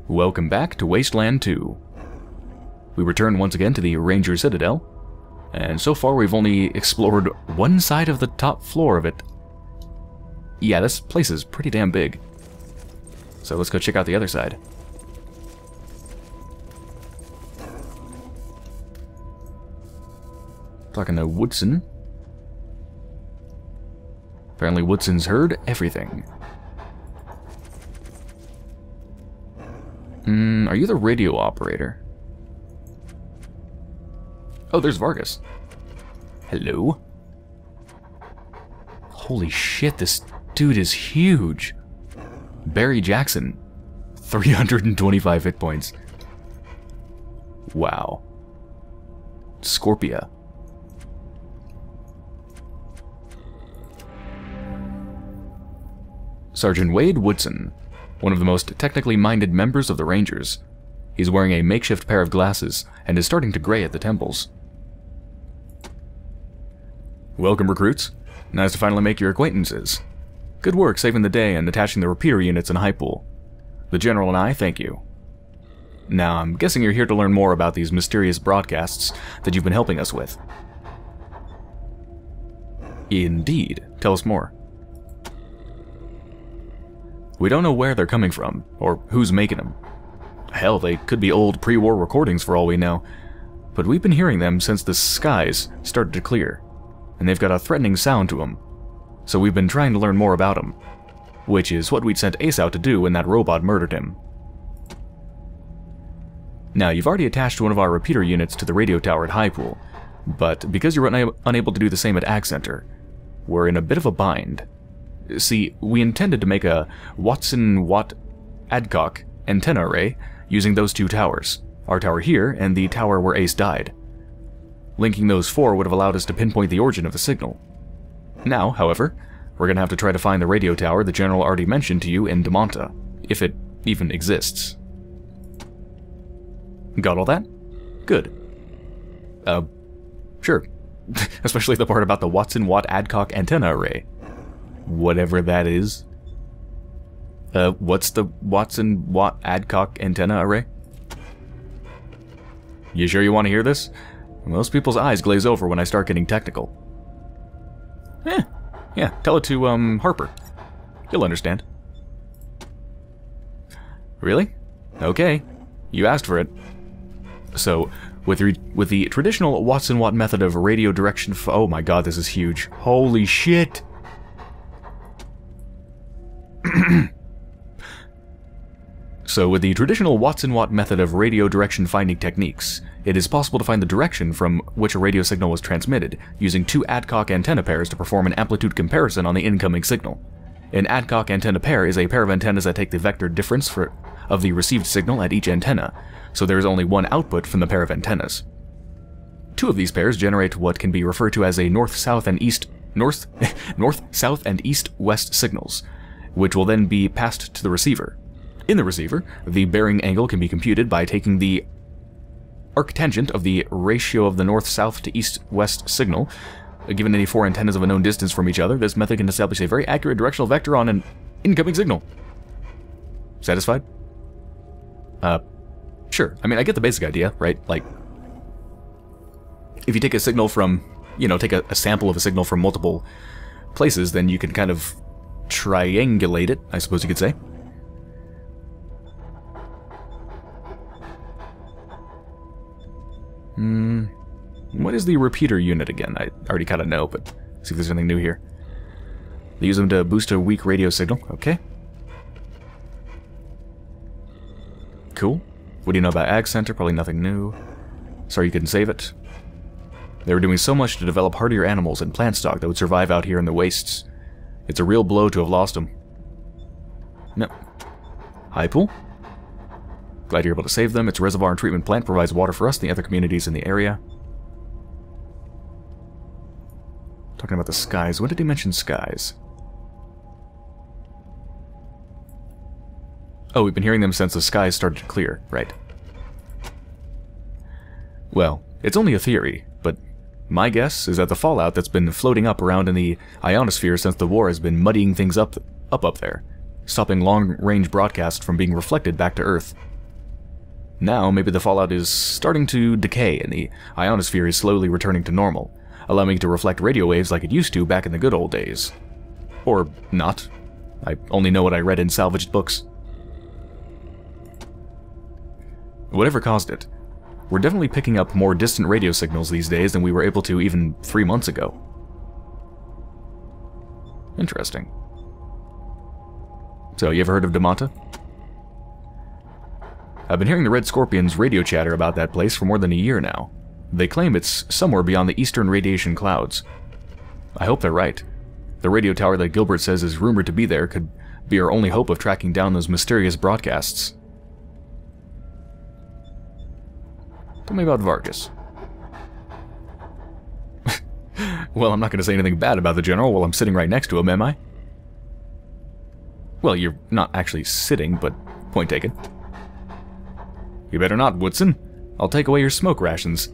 Welcome back to Wasteland 2. We return once again to the Ranger Citadel, and so far we've only explored one side of the top floor of it. Yeah, this place is pretty damn big. So let's go check out the other side. Talking to Woodson. Apparently Woodson's heard everything. Are you the radio operator? Oh, there's Vargas. Hello? Holy shit, this dude is huge. Barry Jackson. 325 hit points. Wow. Scorpia. Sergeant Wade Woodson, one of the most technically minded members of the Rangers. He's wearing a makeshift pair of glasses and is starting to gray at the temples. Welcome, recruits. Nice to finally make your acquaintances. Good work saving the day and attaching the repeater units in high pool. The General and I thank you. Now, I'm guessing you're here to learn more about these mysterious broadcasts that you've been helping us with. Indeed. Tell us more. We don't know where they're coming from, or who's making them. Hell, they could be old pre-war recordings for all we know, but we've been hearing them since the skies started to clear, and they've got a threatening sound to them. So we've been trying to learn more about them, which is what we'd sent Ace out to do when that robot murdered him. Now, you've already attached one of our repeater units to the radio tower at High Pool, but because you're unable to do the same at Ag Center, we're in a bit of a bind. See, we intended to make a Watson-Watt Adcock antenna array using those two towers, our tower here and the tower where Ace died. Linking those four would have allowed us to pinpoint the origin of the signal. Now, however, we're going to have to try to find the radio tower the General already mentioned to you in Damonta, if it even exists. Got all that? Good. Sure. Especially the part about the Watson-Watt Adcock antenna array. Whatever that is. What's the Watson-Watt Adcock antenna array? You sure you want to hear this? Most people's eyes glaze over when I start getting technical. Yeah, tell it to, Harper. He'll understand. Really? Okay. You asked for it. So, with the traditional Watson-Watt method of radio direction oh my god, this is huge. Holy shit! So, with the traditional Watson-Watt method of radio direction finding techniques, it is possible to find the direction from which a radio signal was transmitted, using two Adcock antenna pairs to perform an amplitude comparison on the incoming signal. An Adcock antenna pair is a pair of antennas that take the vector difference of the received signal at each antenna, so there is only one output from the pair of antennas. Two of these pairs generate what can be referred to as a north-south and east-west signals, which will then be passed to the receiver. In the receiver, the bearing angle can be computed by taking the arctangent of the ratio of the north-south to east-west signal. Given any four antennas of a known distance from each other, this method can establish a very accurate directional vector on an incoming signal. Satisfied? Sure. I mean, I get the basic idea, right? Like, if you take a signal from, take a sample of a signal from multiple places, then you can kind of triangulate it, I suppose you could say. What is the repeater unit again? I already kind of know, but see if there's anything new here. They use them to boost a weak radio signal. Okay. Cool. What do you know about Ag Center? Probably nothing new. Sorry you couldn't save it. They were doing so much to develop hardier animals and plant stock that would survive out here in the wastes. It's a real blow to have lost them. No. High Pool? Glad you're able to save them. Its reservoir and treatment plant provides water for us and the other communities in the area. Talking about the skies. When did he mention skies? Oh, we've been hearing them since the skies started to clear. Right. Well, it's only a theory, but my guess is that the fallout that's been floating up around in the ionosphere since the war has been muddying things up there, stopping long-range broadcasts from being reflected back to Earth. Now, maybe the fallout is starting to decay and the ionosphere is slowly returning to normal, allowing it to reflect radio waves like it used to back in the good old days. Or not. I only know what I read in salvaged books. Whatever caused it, we're definitely picking up more distant radio signals these days than we were able to even 3 months ago. Interesting. So, you ever heard of Damanta? I've been hearing the Red Scorpions radio chatter about that place for more than a year now. They claim it's somewhere beyond the eastern radiation clouds. I hope they're right. The radio tower that Gilbert says is rumored to be there could be our only hope of tracking down those mysterious broadcasts. Tell me about Vargas. Well, I'm not going to say anything bad about the General while I'm sitting right next to him, am I? Well, you're not actually sitting, but point taken. You better not, Woodson. I'll take away your smoke rations.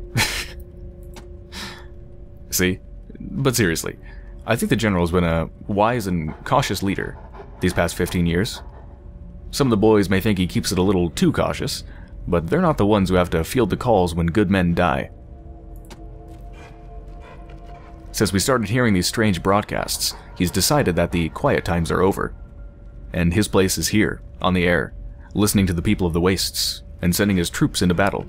See? But seriously, I think the General's been a wise and cautious leader these past 15 years. Some of the boys may think he keeps it a little too cautious, but they're not the ones who have to field the calls when good men die. Since we started hearing these strange broadcasts, he's decided that the quiet times are over. And his place is here, on the air, listening to the people of the Wastes, and sending his troops into battle.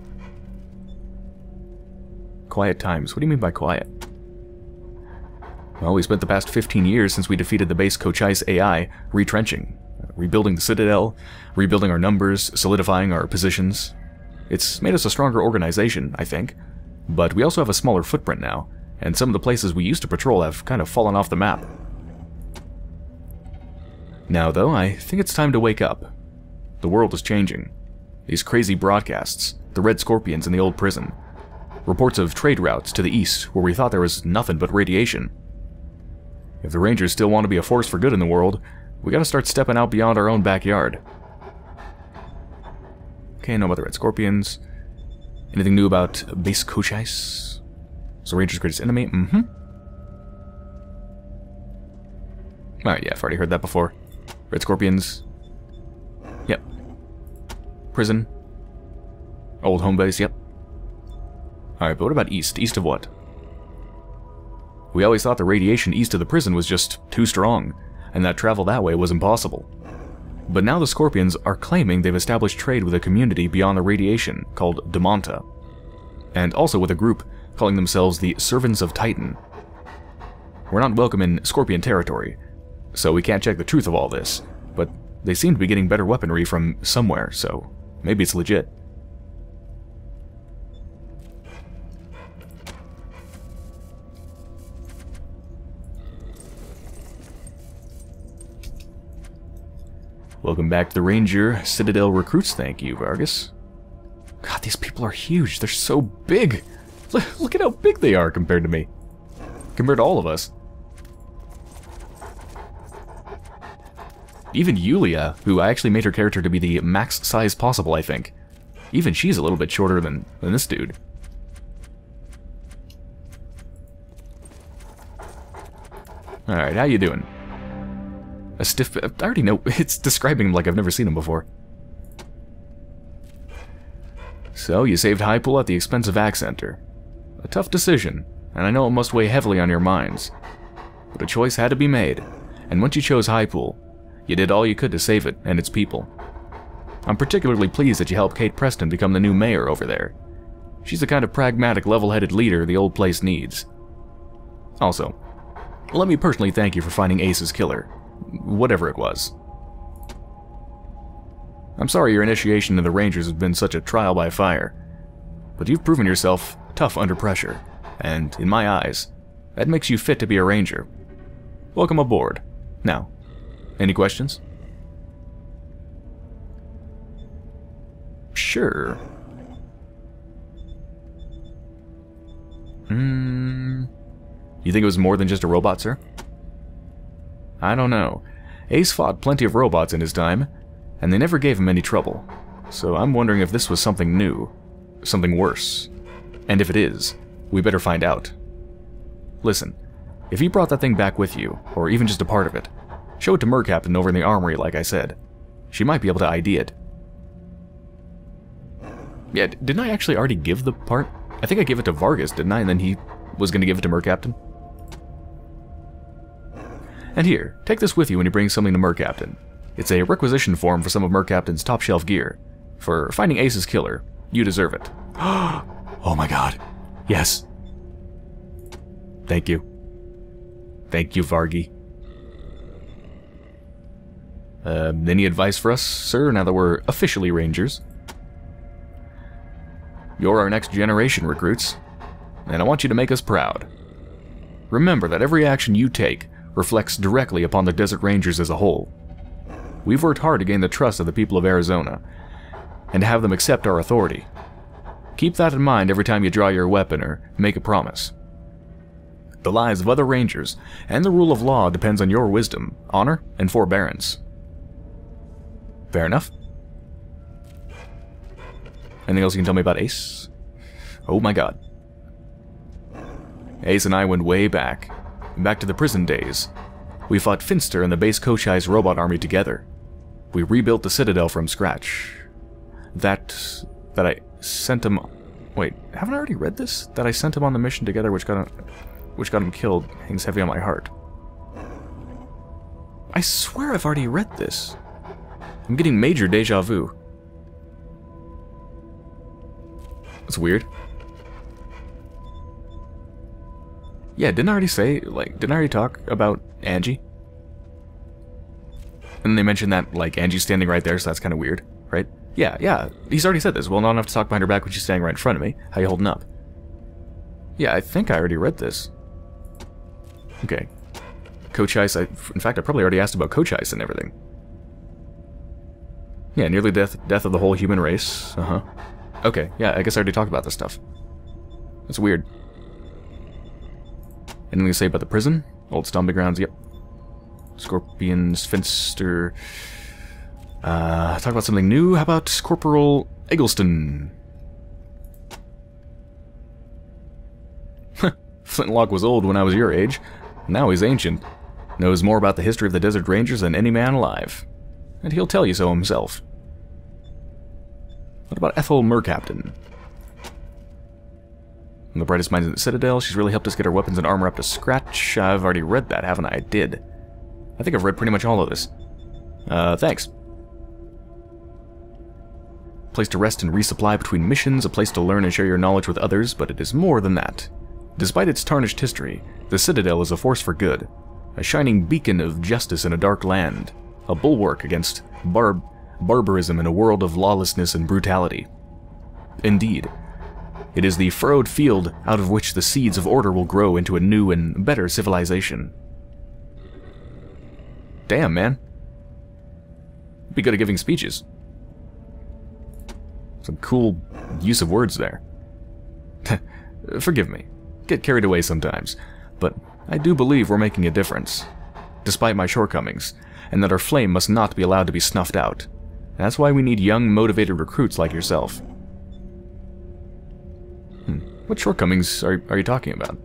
Quiet times? What do you mean by quiet? Well, we spent the past 15 years since we defeated the base Kochai's AI, retrenching, rebuilding the Citadel, rebuilding our numbers, solidifying our positions. It's made us a stronger organization, I think, but we also have a smaller footprint now, and some of the places we used to patrol have kind of fallen off the map. Now, though, I think it's time to wake up. The world is changing. These crazy broadcasts, the Red Scorpions in the old prison, reports of trade routes to the east where we thought there was nothing but radiation. If the Rangers still want to be a force for good in the world, we gotta start stepping out beyond our own backyard. Okay, know about the Red Scorpions. Anything new about base Kochais? So Ranger's greatest enemy? Mm-hmm. Alright, yeah, I've already heard that before. Red Scorpions. Yep. Prison. Old home base, yep. Alright, but what about east? East of what? We always thought the radiation east of the prison was just too strong, and that travel that way was impossible. But now the Scorpions are claiming they've established trade with a community beyond the radiation called Damanta, and also with a group calling themselves the Servants of Titan. We're not welcome in Scorpion territory, so we can't check the truth of all this, but they seem to be getting better weaponry from somewhere, so maybe it's legit. Welcome back to the Ranger Citadel recruits, thank you, Vargas. God, these people are huge, they're so big! Look at how big they are compared to me. Compared to all of us. Even Yulia, who I actually made her character to be the max size possible, I think. Even she's a little bit shorter than this dude. Alright, how you doing? A stiff... I already know. It's describing him like I've never seen him before. So, you saved Highpool at the expense of Accenter. A tough decision, and I know it must weigh heavily on your minds. But a choice had to be made, and once you chose Highpool, you did all you could to save it and its people. I'm particularly pleased that you helped Kate Preston become the new mayor over there. She's the kind of pragmatic, level-headed leader the old place needs. Also, let me personally thank you for finding Ace's killer. Whatever it was. I'm sorry your initiation into the Rangers has been such a trial by fire, but you've proven yourself tough under pressure, and, in my eyes, that makes you fit to be a Ranger. Welcome aboard. Now, any questions? Sure. You think it was more than just a robot, sir? I don't know. Ace fought plenty of robots in his time, and they never gave him any trouble. So I'm wondering if this was something new, something worse. And if it is, we better find out. Listen, if you brought that thing back with you, or even just a part of it, show it to Mercaptain over in the armory like I said. She might be able to ID it. Yeah, didn't I actually already give the part? I think I gave it to Vargas, didn't I? And then he was going to give it to Mercaptain. And here, take this with you when you bring something to Mercaptain. It's a requisition form for some of Mercaptain's top-shelf gear. For finding Ace's killer. You deserve it. Oh my god. Yes. Thank you. Thank you, Vargi. Any advice for us, sir, now that we're officially Rangers? You're our next generation, recruits. And I want you to make us proud. Remember that every action you take reflects directly upon the Desert Rangers as a whole. We've worked hard to gain the trust of the people of Arizona, and to have them accept our authority. Keep that in mind every time you draw your weapon or make a promise. The lives of other Rangers and the rule of law depends on your wisdom, honor, and forbearance. Fair enough. Anything else you can tell me about Ace? Oh my god. Ace and I went way back to the prison days. We fought Finster and the base Kochai's robot army together. We rebuilt the Citadel from scratch. That I sent him... Wait, haven't I already read this? That I sent him on the mission together, which got him killed, hangs heavy on my heart. I swear I've already read this. I'm getting major deja vu. That's weird. Yeah, didn't I already say, didn't I already talk about Angie? And they mentioned that, Angie's standing right there, so that's kind of weird, right? Yeah, he's already said this. Well, not enough to talk behind her back when she's standing right in front of me. How you holding up? Yeah, I think I already read this. Okay. Coach Ice, in fact, I probably already asked about Coach Ice and everything. Yeah, nearly death of the whole human race. Okay, yeah, I guess I already talked about this stuff. That's weird. Anything to say about the prison? Old stomping grounds, yep. Scorpions, Finster... talk about something new. How about Corporal Eggleston? Flintlock was old when I was your age. Now he's ancient. Knows more about the history of the Desert Rangers than any man alive. And he'll tell you so himself. What about Ethel Mercaptain? One of the brightest minds in the Citadel. She's really helped us get our weapons and armor up to scratch. I've already read that, haven't I? I did. I think I've read pretty much all of this. Thanks. Place to rest and resupply between missions, a place to learn and share your knowledge with others, but it is more than that. Despite its tarnished history, the Citadel is a force for good, a shining beacon of justice in a dark land, a bulwark against barbarism in a world of lawlessness and brutality. Indeed, it is the furrowed field out of which the seeds of order will grow into a new and better civilization. Damn, man. Be good at giving speeches. Some cool use of words there. Forgive me. Get carried away sometimes, but I do believe we're making a difference, despite my shortcomings, and that our flame must not be allowed to be snuffed out. That's why we need young, motivated recruits like yourself. What shortcomings are you talking about?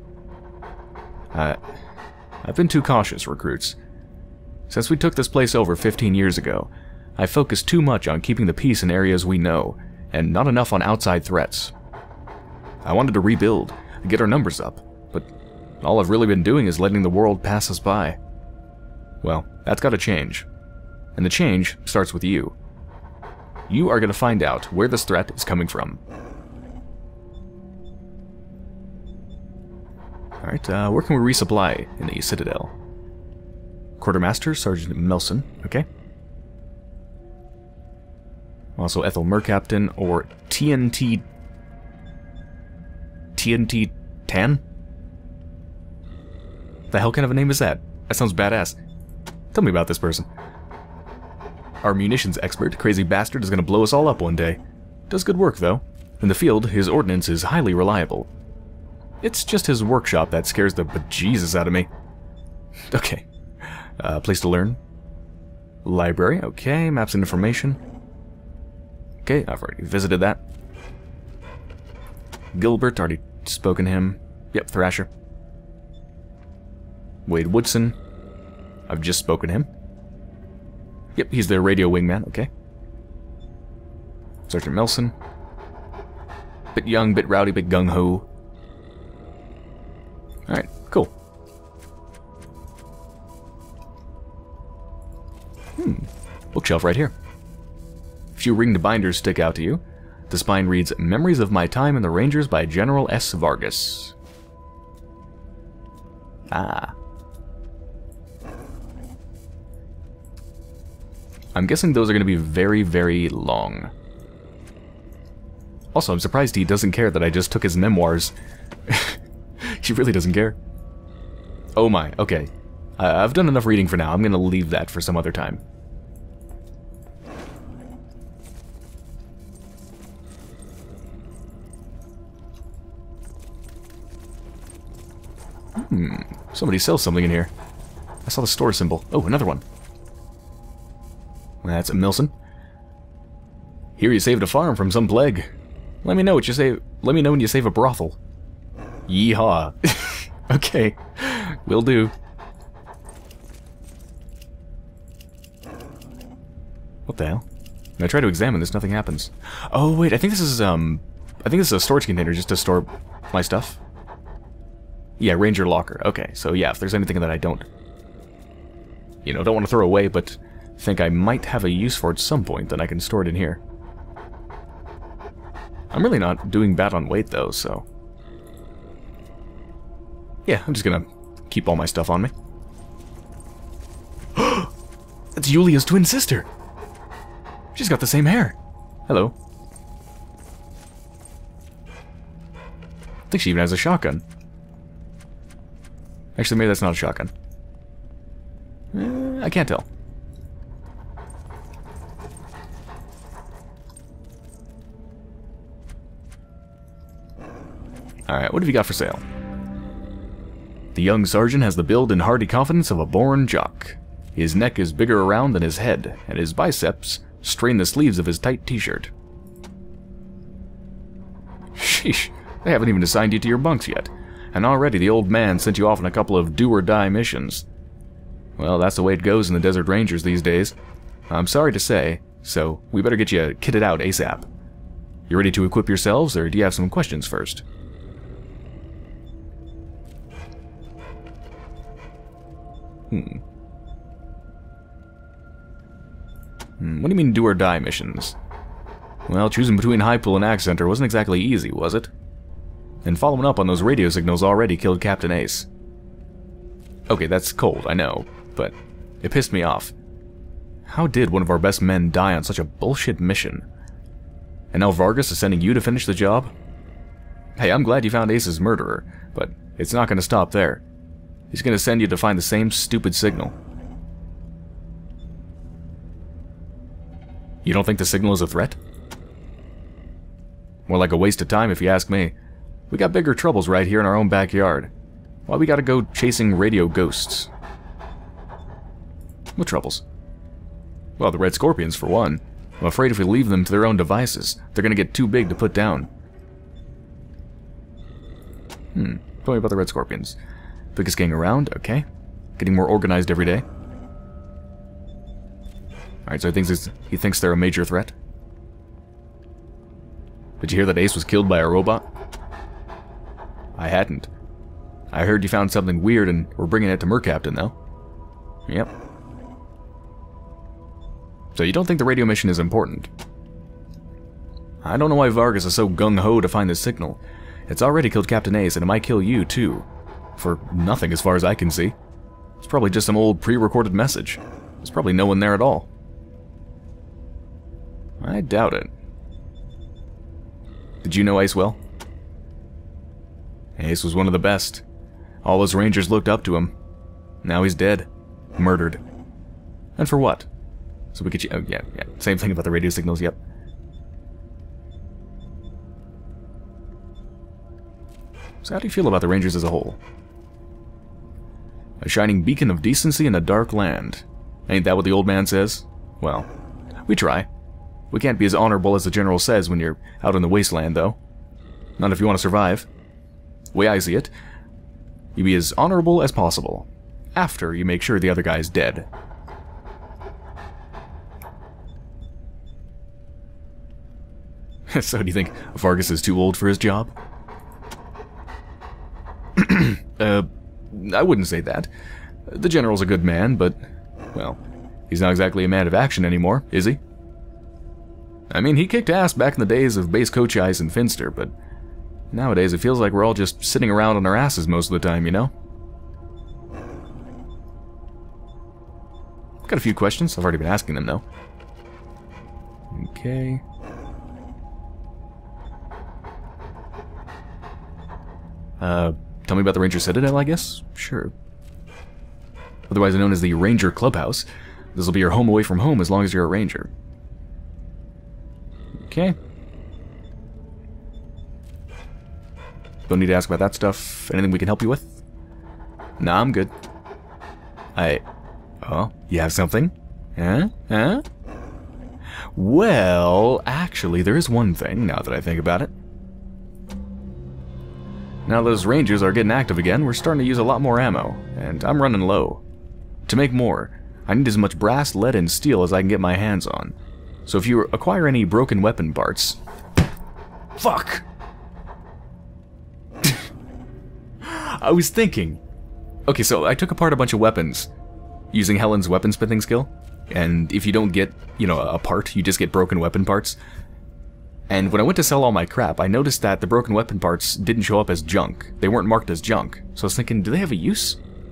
I've been too cautious, recruits. Since we took this place over 15 years ago, I focused too much on keeping the peace in areas we know, and not enough on outside threats. I wanted to rebuild, get our numbers up, but all I've really been doing is letting the world pass us by. Well, that's got to change. And the change starts with you. You are going to find out where this threat is coming from. Alright, where can we resupply in the Citadel? Quartermaster, Sergeant Melson, okay. Also Ethel Mercaptain, or TNT Tan? The hell kind of a name is that? That sounds badass. Tell me about this person. Our munitions expert, crazy bastard, is gonna blow us all up one day. Does good work, though. In the field, his ordnance is highly reliable. It's just his workshop that scares the bejesus out of me. Okay. Place to learn. Library, okay. Maps and information. Okay, I've already visited that. Gilbert, already spoken to him. Yep, Thrasher. Wade Woodson. I've just spoken to him. Yep, he's the radio wingman, okay. Sergeant Melson. Bit young, bit rowdy, bit gung-ho. Alright, cool. Bookshelf right here. A few ringed binders stick out to you. The spine reads, Memories of My Time in the Rangers by General S. Vargas. Ah. I'm guessing those are going to be very, very long. Also, I'm surprised he doesn't care that I just took his memoirs. He really doesn't care. Oh my, okay. I've done enough reading for now. I'm going to leave that for some other time. Somebody sells something in here. I saw the store symbol. Oh, another one. That's a Milson. Here you saved a farm from some plague. Let me know what you save. Let me know when you save a brothel. Yeehaw. Okay, will do. What the hell? When I try to examine this, nothing happens. Oh wait, I think this is a storage container just to store my stuff. Yeah, Ranger Locker. Okay, so yeah, if there's anything that I don't want to throw away, but think I might have a use for at some point, then I can store it in here. I'm really not doing bad on weight, though, so... yeah, I'm just gonna keep all my stuff on me. That's Yulia's twin sister! She's got the same hair. Hello. I think she even has a shotgun. Actually, maybe that's not a shotgun. I can't tell. Alright, what have you got for sale? The young sergeant has the build and hardy confidence of a born jock. His neck is bigger around than his head, and his biceps strain the sleeves of his tight t-shirt. Sheesh, they haven't even assigned you to your bunks yet, and already the old man sent you off on a couple of do-or-die missions. Well, that's the way it goes in the Desert Rangers these days. I'm sorry to say, so we better get you kitted out ASAP. You ready to equip yourselves, or do you have some questions first? What do you mean do-or-die missions? Well, choosing between High Pool and Ag Center wasn't exactly easy, was it? And following up on those radio signals already killed Captain Ace. Okay, that's cold, I know, but it pissed me off. How did one of our best men die on such a bullshit mission? And now Vargas is sending you to finish the job? Hey, I'm glad you found Ace's murderer, but it's not going to stop there. He's going to send you to find the same stupid signal. You don't think the signal is a threat? More like a waste of time if you ask me. We got bigger troubles right here in our own backyard. Why we gotta go chasing radio ghosts? What troubles? Well, the Red Scorpions for one. I'm afraid if we leave them to their own devices, they're gonna get too big to put down. Tell me about the Red Scorpions. Biggest gang around, okay. Getting more organized every day. Alright, so he thinks they're a major threat. Did you hear that Ace was killed by a robot? I hadn't. I heard you found something weird and we're bringing it to Mercaptain, though. Yep. So you don't think the radio mission is important? I don't know why Vargas is so gung-ho to find this signal. It's already killed Captain Ace, and it might kill you, too. For nothing, as far as I can see. It's probably just some old pre-recorded message. There's probably no one there at all. I doubt it. Did you know Ace well? Ace was one of the best. All those Rangers looked up to him. Now he's dead. Murdered. And for what? So we get you... oh, yeah. Same thing about the radio signals, yep. So how do you feel about the Rangers as a whole? A shining beacon of decency in a dark land. Ain't that what the old man says? Well, we try. We can't be as honorable as the General says when you're out in the Wasteland, though. Not if you want to survive. The way I see it, you be as honorable as possible. After you make sure the other guy's dead. So do you think Vargas is too old for his job? I wouldn't say that. The General's a good man, but, well, he's not exactly a man of action anymore, is he? I mean, he kicked ass back in the days of base coach ice and Finster, but nowadays it feels like we're all just sitting around on our asses most of the time, you know? Got a few questions. I've already been asking them, though. Okay. Tell me about the Ranger Citadel, I guess? Sure. Otherwise known as the Ranger Clubhouse. This will be your home away from home as long as you're a Ranger. Okay. Don't need to ask about that stuff. Anything we can help you with? Nah, I'm good. Oh, you have something? Huh? Huh? Well, actually, there is one thing, now that I think about it. Now those Rangers are getting active again, we're starting to use a lot more ammo, and I'm running low. To make more, I need as much brass, lead, and steel as I can get my hands on. So if you acquire any broken weapon parts... Fuck! I was thinking... Okay, so I took apart a bunch of weapons using Helen's weaponsmithing skill, and if you don't get, you know, a part, you just get broken weapon parts. And when I went to sell all my crap, I noticed that the broken weapon parts didn't show up as junk. They weren't marked as junk. So I was thinking, do they have a use?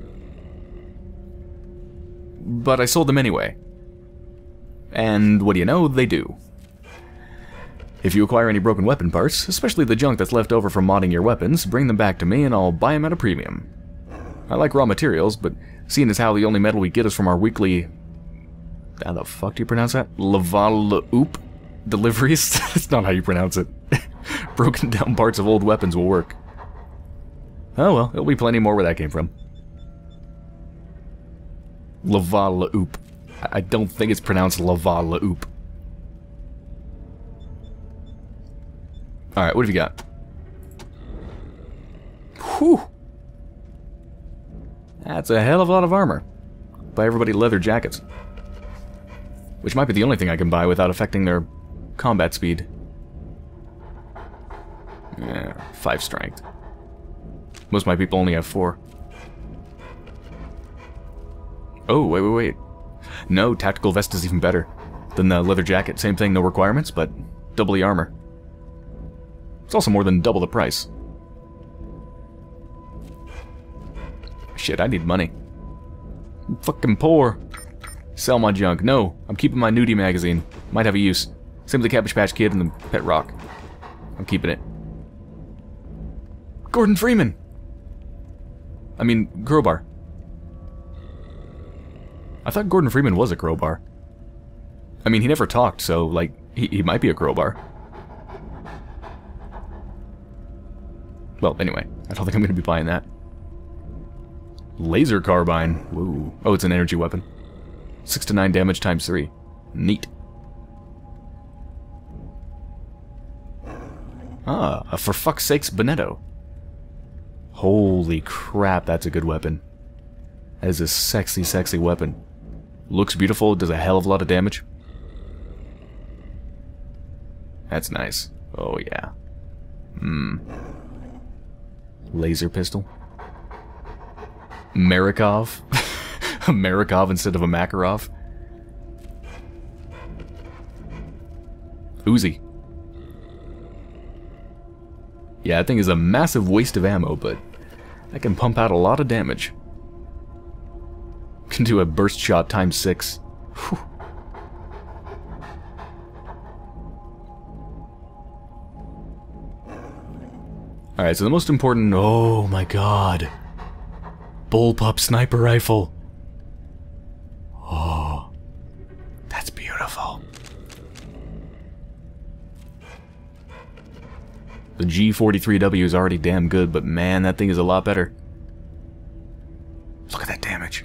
But I sold them anyway. And what do you know, they do. If you acquire any broken weapon parts, especially the junk that's left over from modding your weapons, bring them back to me and I'll buy them at a premium. I like raw materials, but seeing as how the only metal we get is from our weekly... How the fuck do you pronounce that? Laval-oop deliveries? That's not how you pronounce it. Broken down parts of old weapons will work. Oh well, there'll be plenty more where that came from. Laval-oop. I don't think it's pronounced Laval-oop. Alright, what have you got? Whew! That's a hell of a lot of armor. Buy everybody leather jackets. Which might be the only thing I can buy without affecting their combat speed. Yeah, 5 strength. Most of my people only have 4. Oh, wait. No, tactical vest is even better than the leather jacket. Same thing, no requirements, but double the armor. It's also more than double the price. Shit, I need money. I'm fucking poor. Sell my junk. No, I'm keeping my nudie magazine. Might have a use. Same with the Cabbage Patch Kid and the Pet Rock. I'm keeping it. Gordon Freeman! I mean, Crowbar. I thought Gordon Freeman was a crowbar. I mean, he never talked, so, like, he might be a crowbar. Well, anyway, I don't think I'm going to be buying that. Laser carbine. Whoa. Oh, it's an energy weapon. 6 to 9 damage times 3. Neat. Ah, a for fuck's sakes Bonetto. Holy crap, that's a good weapon. That is a sexy, sexy weapon. Looks beautiful, does a hell of a lot of damage. That's nice. Oh yeah. Laser pistol. Marikov. A Marikov instead of a Makarov. Uzi. Yeah, that thing is a massive waste of ammo, but that can pump out a lot of damage. Can do a burst shot times 6. Whew. Alright, so the most important... Oh my god. Bullpup sniper rifle. Oh. That's beautiful. The G43W is already damn good, but man, that thing is a lot better. Look at that damage.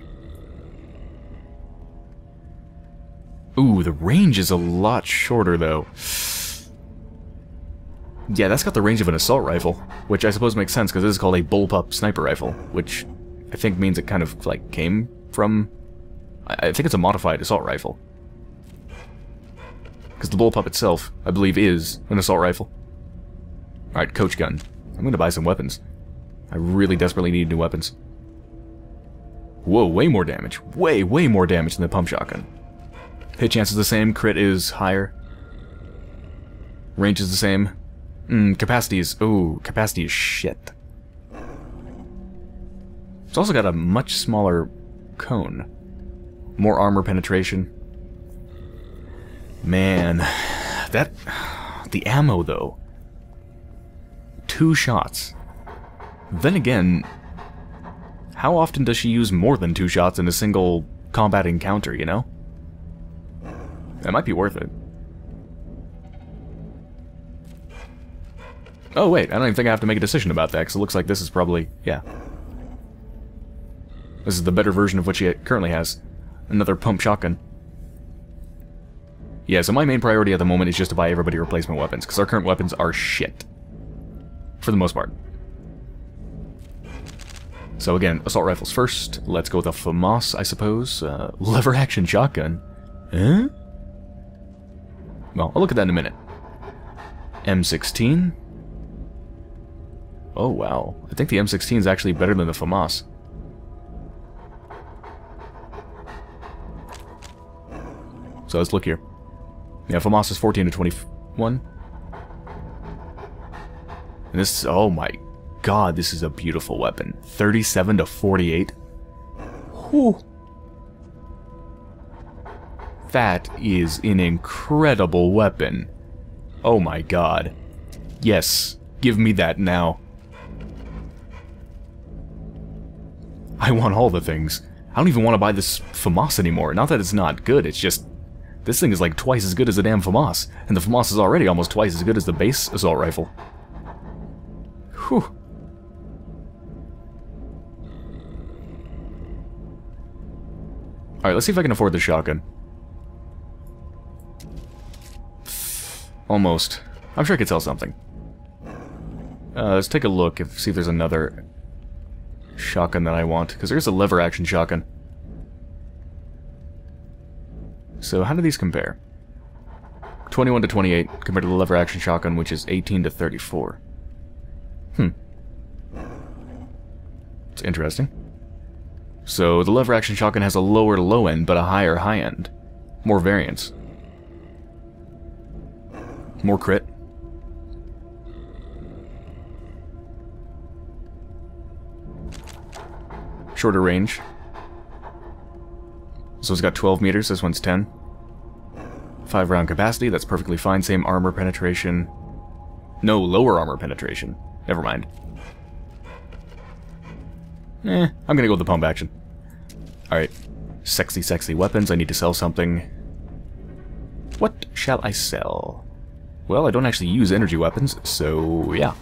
Ooh, the range is a lot shorter, though. Yeah, that's got the range of an assault rifle, which I suppose makes sense, because this is called a bullpup sniper rifle, which I think means it kind of, like, came from... I think it's a modified assault rifle. Because the bullpup itself, I believe, is an assault rifle. Alright, coach gun. I'm going to buy some weapons. I really desperately need new weapons. Whoa, way more damage. Way more damage than the pump shotgun. Hit chance is the same, crit is higher. Range is the same. Capacity is... ooh, capacity is shit. It's also got a much smaller cone. More armor penetration. Man, that... the ammo, though. 2 shots. Then again, how often does she use more than 2 shots in a single combat encounter, you know? That might be worth it. Oh wait, I don't even think I have to make a decision about that, because it looks like this is probably... yeah. This is the better version of what she currently has. Another pump shotgun. Yeah, so my main priority at the moment is just to buy everybody replacement weapons, because our current weapons are shit. For the most part. So again, assault rifles first. Let's go with a FAMAS, I suppose. Lever action shotgun. Huh? Well, I'll look at that in a minute. M16. Oh wow, I think the M16 is actually better than the FAMAS. So let's look here. Yeah, FAMAS is 14 to 21. And this, oh my god, this is a beautiful weapon. 37 to 48. Whew. That is an incredible weapon. Oh my god. Yes, give me that now. I want all the things. I don't even want to buy this FAMAS anymore. Not that it's not good, it's just... this thing is like twice as good as the damn FAMAS. And the FAMAS is already almost twice as good as the base assault rifle. Whew. Alright, let's see if I can afford the shotgun. Almost. I'm sure I could sell something. Let's take a look, see if there's another shotgun that I want, because there's a lever action shotgun. So how do these compare? 21 to 28 compared to the lever action shotgun, which is 18 to 34. It's interesting. So the lever action shotgun has a lower low end, but a higher high end. More variance. More crit. Shorter range. So it's got 12 meters, this one's 10. 5 round capacity, that's perfectly fine. Same armor penetration. No, lower armor penetration. Never mind. I'm gonna go with the pump action. Alright. Sexy, sexy weapons. I need to sell something. What shall I sell? Well, I don't actually use energy weapons, so yeah.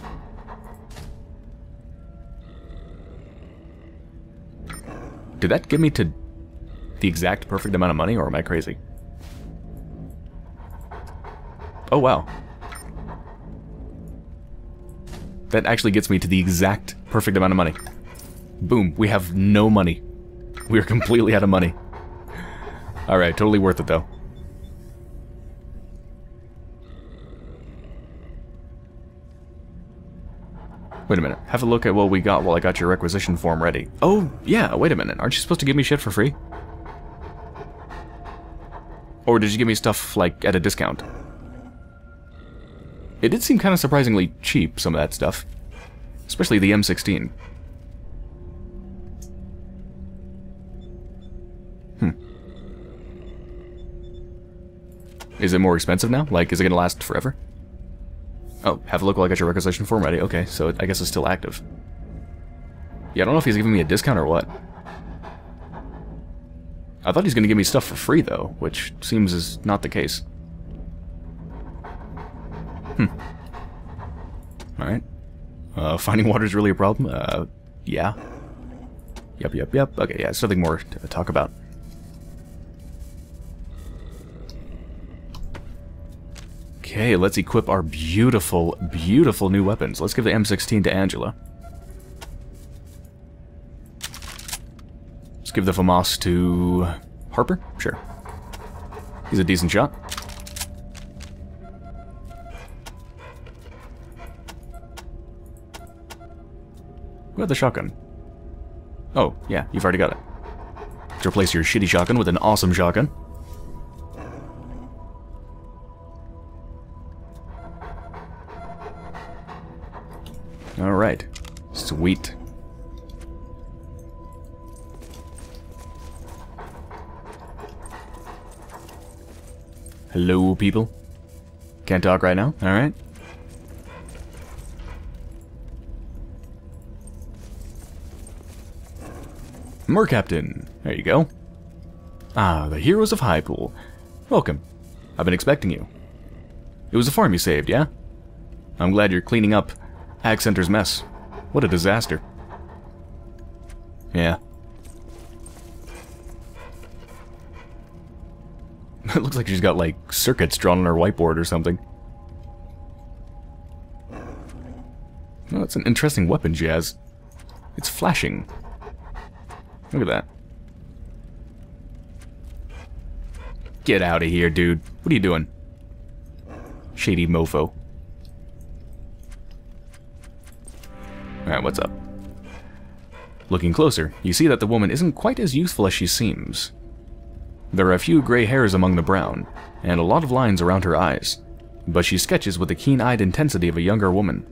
Did that get me to the exact perfect amount of money, or am I crazy? Oh, wow. That actually gets me to the exact perfect amount of money. Boom, we have no money. We are completely out of money. Alright, totally worth it, though. Wait a minute, have a look at what we got while I got your requisition form ready. Oh, yeah, wait a minute, aren't you supposed to give me shit for free? Or did you give me stuff, like, at a discount? It did seem kind of surprisingly cheap, some of that stuff. Especially the M16. Is it more expensive now? Like, is it gonna last forever? Oh, have a look while I got your requisition form ready. Okay, so I guess it's still active. Yeah, I don't know if he's giving me a discount or what. I thought he's gonna give me stuff for free, though, which seems is not the case. Alright. Finding water is really a problem? Yeah. Yep. Okay, yeah, it's nothing more to talk about. Okay, let's equip our beautiful, beautiful new weapons. Let's give the M16 to Angela. Let's give the FAMAS to Harper? Sure. He's a decent shot. Who had the shotgun? Oh, yeah, you've already got it. Let's replace your shitty shotgun with an awesome shotgun. Alright. Sweet. Hello, people. Can't talk right now? Alright. More Captain. There you go. Ah, the heroes of Highpool. Welcome. I've been expecting you. It was a farm you saved, yeah? I'm glad you're cleaning up Ag Center's mess. What a disaster. Yeah. It looks like she's got, like, circuits drawn on her whiteboard or something. Oh, that's an interesting weapon she has. It's flashing. Look at that. Get out of here, dude. What are you doing? Shady mofo. Alright, what's up? Looking closer, you see that the woman isn't quite as youthful as she seems. There are a few gray hairs among the brown, and a lot of lines around her eyes, but she sketches with the keen-eyed intensity of a younger woman.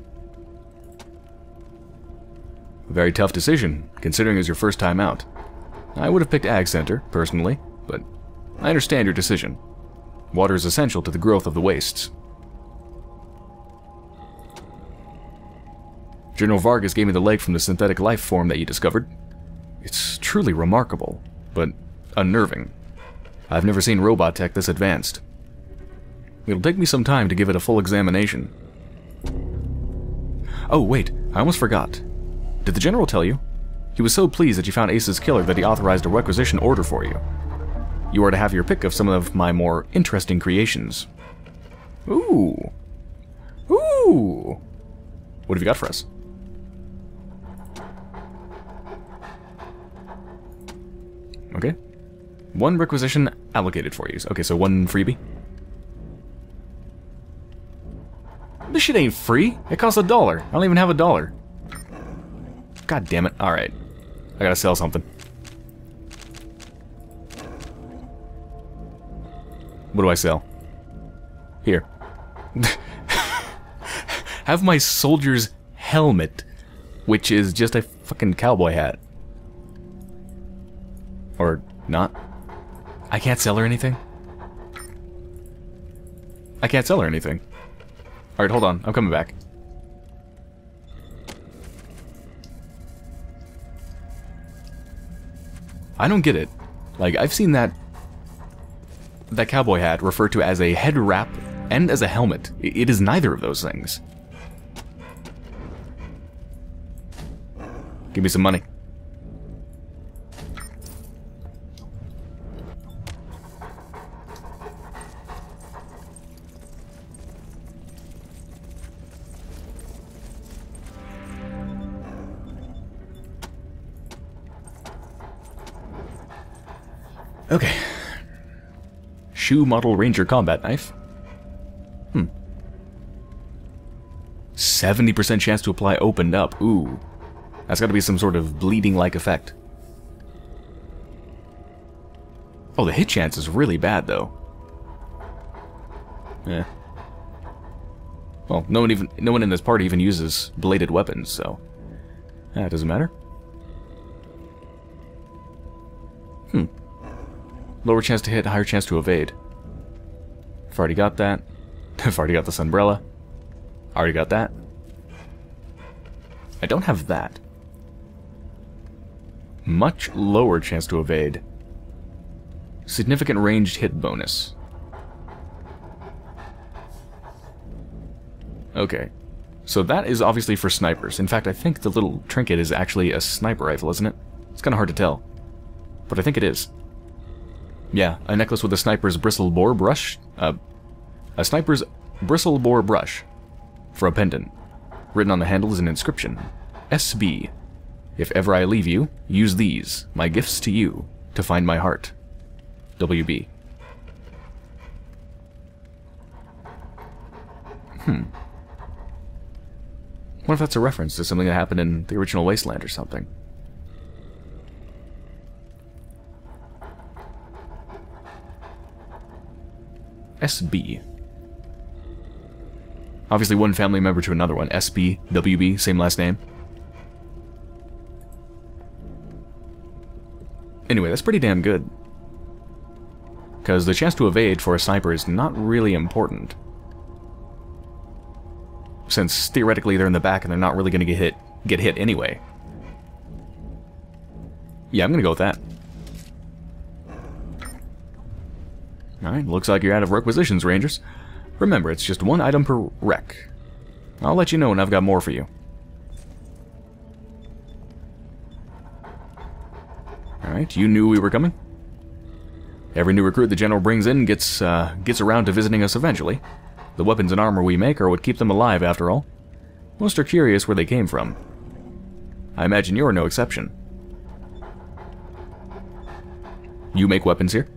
Very tough decision, considering it was your first time out. I would have picked Ag Center, personally, but I understand your decision. Water is essential to the growth of the wastes. General Vargas gave me the leg from the synthetic life form that you discovered. It's truly remarkable, but unnerving. I've never seen robot tech this advanced. It'll take me some time to give it a full examination. Oh, wait, I almost forgot. Did the General tell you? He was so pleased that you found Ace's killer that he authorized a requisition order for you. You are to have your pick of some of my more interesting creations. Ooh. Ooh. What have you got for us? Okay. One requisition allocated for you. Okay, so one freebie. This shit ain't free. It costs $1. I don't even have $1. God damn it. Alright. I gotta sell something. What do I sell? Here. Have my soldier's helmet, which is just a fucking cowboy hat. Or not. I can't sell her anything? I can't sell her anything. Alright, hold on. I'm coming back. I don't get it. Like, I've seen that cowboy hat referred to as a head wrap and as a helmet. It is neither of those things. Give me some money. Okay. Shoe model Ranger combat knife. 70% chance to apply opened up. Ooh. That's gotta be some sort of bleeding-like effect. Oh, the hit chance is really bad, though. Yeah. Well, no one in this party even uses bladed weapons, so... it doesn't matter. Lower chance to hit, higher chance to evade. I've already got that. I've already got this umbrella. Already got that. I don't have that. Much lower chance to evade. Significant ranged hit bonus. Okay. So that is obviously for snipers. In fact, I think the little trinket is actually a sniper rifle, isn't it? It's kind of hard to tell. But I think it is. Yeah, a necklace with a sniper's bristle bore brush. A sniper's bristle bore brush. For a pendant. Written on the handle is an inscription. SB. If ever I leave you, use these, my gifts to you, to find my heart. WB. What if that's a reference to something that happened in the original Wasteland or something? SB. Obviously one family member to another one. SB, WB, same last name. Anyway, that's pretty damn good. Because the chance to evade for a sniper is not really important. Since theoretically they're in the back and they're not really going to get hit anyway. Yeah, I'm going to go with that. Alright, looks like you're out of requisitions, Rangers. Remember, it's just one item per rec. I'll let you know when I've got more for you. Alright, you knew we were coming? Every new recruit the General brings in gets around to visiting us eventually. The weapons and armor we make are what keep them alive, after all. Most are curious where they came from. I imagine you're no exception. You make weapons here?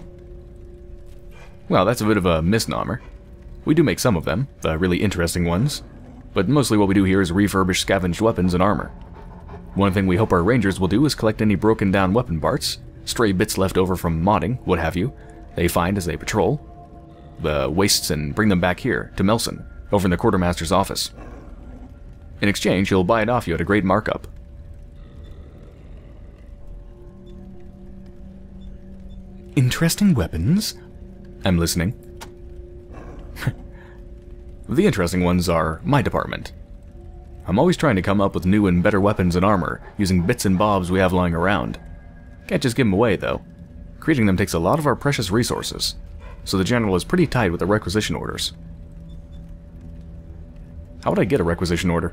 Well, that's a bit of a misnomer. We do make some of them, the really interesting ones, but mostly what we do here is refurbish scavenged weapons and armor. One thing we hope our Rangers will do is collect any broken down weapon parts, stray bits left over from modding, what have you, they find as they patrol the wastes and bring them back here, to Melson, over in the Quartermaster's office. In exchange, he'll buy it off you at a great markup. Interesting weapons? I'm listening. The interesting ones are my department. I'm always trying to come up with new and better weapons and armor, using bits and bobs we have lying around. Can't just give them away, though. Creating them takes a lot of our precious resources, so the General is pretty tight with the requisition orders. How would I get a requisition order?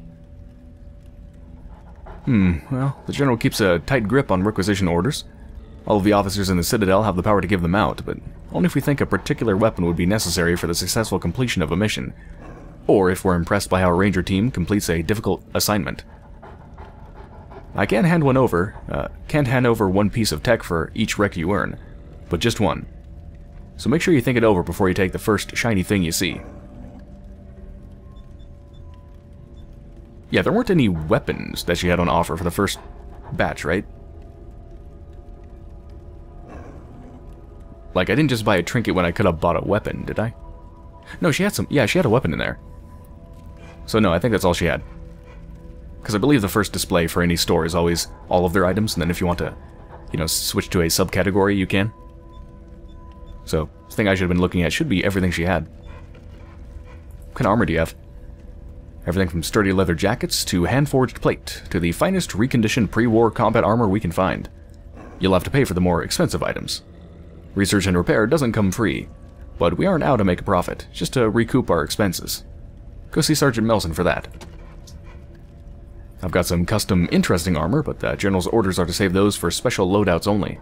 Well, the General keeps a tight grip on requisition orders. All of the officers in the Citadel have the power to give them out, but only if we think a particular weapon would be necessary for the successful completion of a mission, or if we're impressed by how a Ranger team completes a difficult assignment. I can't hand over one piece of tech for each rec you earn, but just one. So make sure you think it over before you take the first shiny thing you see. Yeah, there weren't any weapons that she had on offer for the first batch, right? Like, I didn't just buy a trinket when I could have bought a weapon, did I? No, she had some... Yeah, she had a weapon in there. So no, I think that's all she had. Because I believe the first display for any store is always all of their items, and then if you want to, you know, switch to a subcategory, you can. So, the thing I should have been looking at should be everything she had. What kind of armor do you have? Everything from sturdy leather jackets to hand-forged plate to the finest reconditioned pre-war combat armor we can find. You'll have to pay for the more expensive items. Research and repair doesn't come free, but we aren't out to make a profit, just to recoup our expenses. Go see Sergeant Melson for that. I've got some custom interesting armor, but the General's orders are to save those for special loadouts only.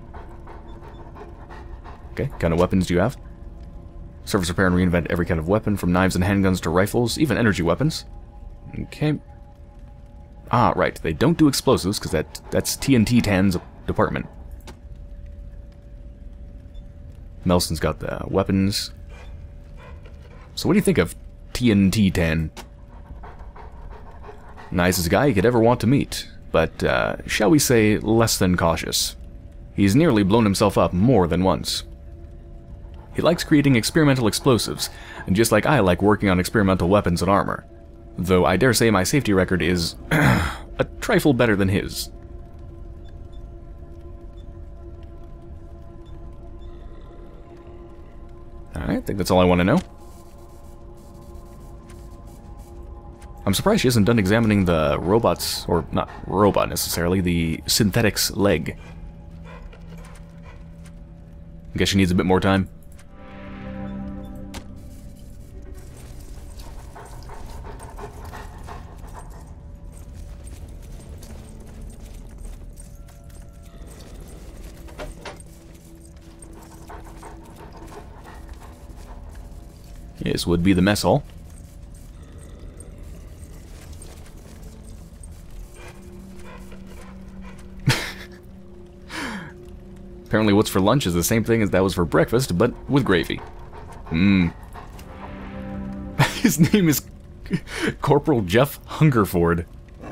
Okay, what kind of weapons do you have? Service repair and reinvent every kind of weapon, from knives and handguns to rifles, even energy weapons. Okay. Ah, right, they don't do explosives, because that's TNT Tan's department. Melson's got the weapons. So what do you think of TNT Tan? Nicest guy you could ever want to meet, but, shall we say, less than cautious. He's nearly blown himself up more than once. He likes creating experimental explosives, and just like I like working on experimental weapons and armor. Though I dare say my safety record is a trifle better than his. Alright, I think that's all I want to know. I'm surprised she hasn't done examining the robots, or not robot necessarily, the synthetic's leg. I guess she needs a bit more time. This would be the mess hall. Apparently what's for lunch is the same thing as that was for breakfast, but with gravy. His name is Corporal Jeff Hungerford.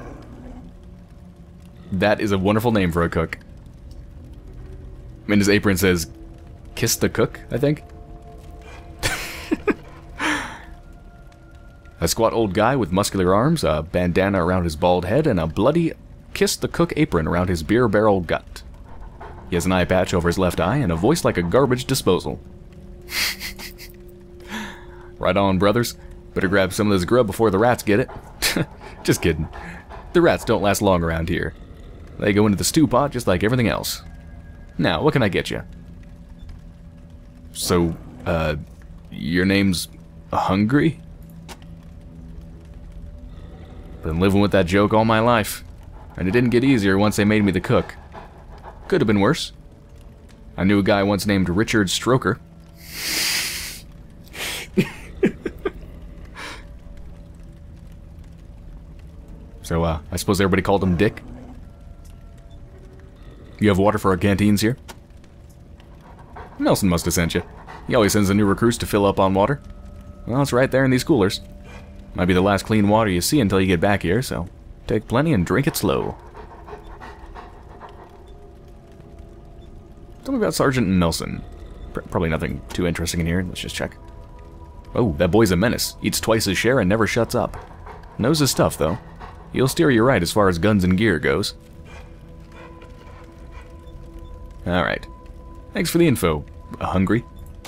That is a wonderful name for a cook. And his apron says, "Kiss the cook," I think. A squat old guy with muscular arms, a bandana around his bald head, and a bloody "Kiss the cook" apron around his beer barrel gut. He has an eye patch over his left eye and a voice like a garbage disposal. Right on, brothers. Better grab some of this grub before the rats get it. Just kidding. The rats don't last long around here. They go into the stew pot just like everything else. Now, what can I get you? So, your name's Hungry? Been living with that joke all my life, and it didn't get easier once they made me the cook. Could have been worse. I knew a guy once named Richard Stroker. So, I suppose everybody called him Dick? You have water for our canteens here? Nelson must have sent you. He always sends the new recruits to fill up on water. Well, it's right there in these coolers. Might be the last clean water you see until you get back here, so take plenty and drink it slow. Tell me about Sergeant Nelson. Probably nothing too interesting in here. Let's just check. Oh, that boy's a menace. Eats twice his share and never shuts up. Knows his stuff, though. He'll steer you right as far as guns and gear goes. Alright. Thanks for the info. Hungry?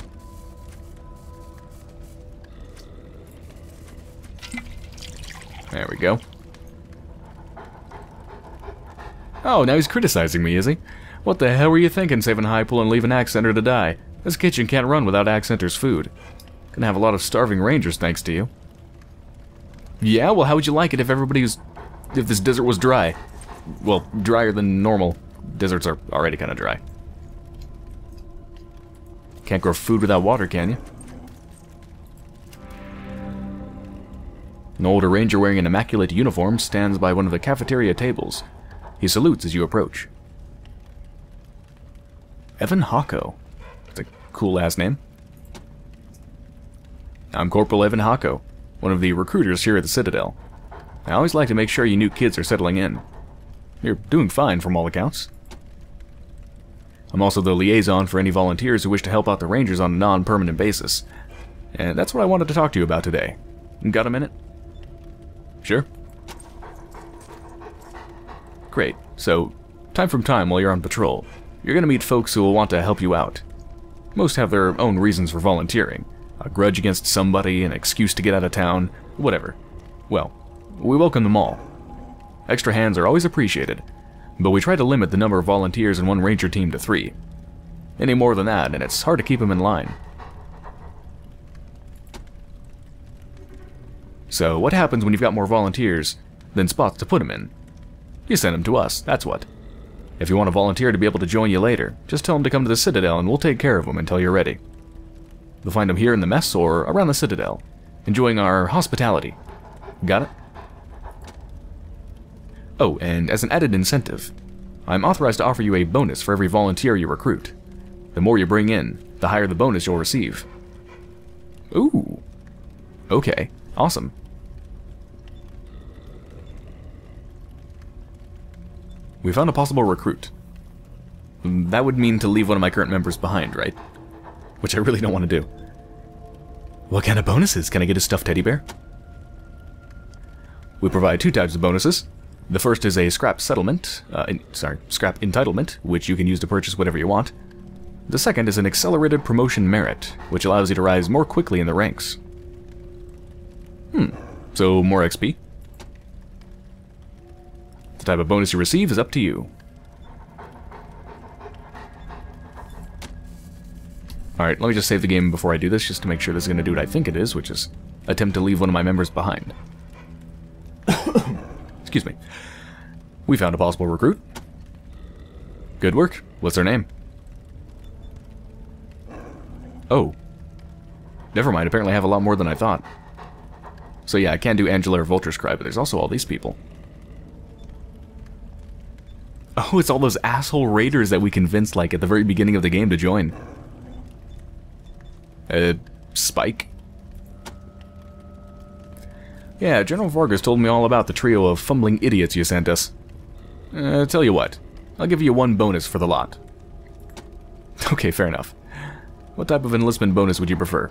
There we go. Oh, now he's criticizing me, is he? What the hell were you thinking, saving Highpool and leaving Accenter to die? This kitchen can't run without Accenter's food. Gonna have a lot of starving rangers thanks to you. Yeah, well, how would you like it if if this desert was dry? Well, drier than normal. Deserts are already kind of dry. Can't grow food without water, can you? An older ranger wearing an immaculate uniform stands by one of the cafeteria tables. He salutes as you approach. Evan Hocko. That's a cool-ass name. I'm Corporal Evan Hocko, one of the recruiters here at the Citadel. I always like to make sure you new kids are settling in. You're doing fine from all accounts. I'm also the liaison for any volunteers who wish to help out the Rangers on a non-permanent basis. And that's what I wanted to talk to you about today. Got a minute? Sure? Great. So, time from time while you're on patrol, you're going to meet folks who will want to help you out. Most have their own reasons for volunteering. A grudge against somebody, an excuse to get out of town, whatever. Well, we welcome them all. Extra hands are always appreciated, but we try to limit the number of volunteers in one ranger team to 3. Any more than that, and it's hard to keep them in line. So, what happens when you've got more volunteers than spots to put them in? You send them to us, that's what. If you want a volunteer to be able to join you later, just tell them to come to the Citadel and we'll take care of them until you're ready. You'll find them here in the mess or around the Citadel, enjoying our hospitality. Got it? Oh, and as an added incentive, I'm authorized to offer you a bonus for every volunteer you recruit. The more you bring in, the higher the bonus you'll receive. Ooh. Okay, awesome. We found a possible recruit. That would mean to leave one of my current members behind, right? Which I really don't want to do. What kind of bonuses? Can I get a stuffed teddy bear? We provide 2 types of bonuses. The first is a scrap settlement, scrap entitlement, which you can use to purchase whatever you want. The second is an accelerated promotion merit, which allows you to rise more quickly in the ranks. So more XP? The type of bonus you receive is up to you. Alright, let me just save the game before I do this, just to make sure this is going to do what I think it is, which is attempt to leave one of my members behind. Excuse me. We found a possible recruit. Good work. What's their name? Oh. Never mind, apparently I have a lot more than I thought. So yeah, I can't do Angela or Vulture's Cry, but there's also all these people. Oh, it's all those asshole raiders that we convinced, like, at the very beginning of the game to join. Spike? Yeah, General Vargas told me all about the trio of fumbling idiots you sent us. Tell you what, I'll give you 1 bonus for the lot. Okay, fair enough. What type of enlistment bonus would you prefer?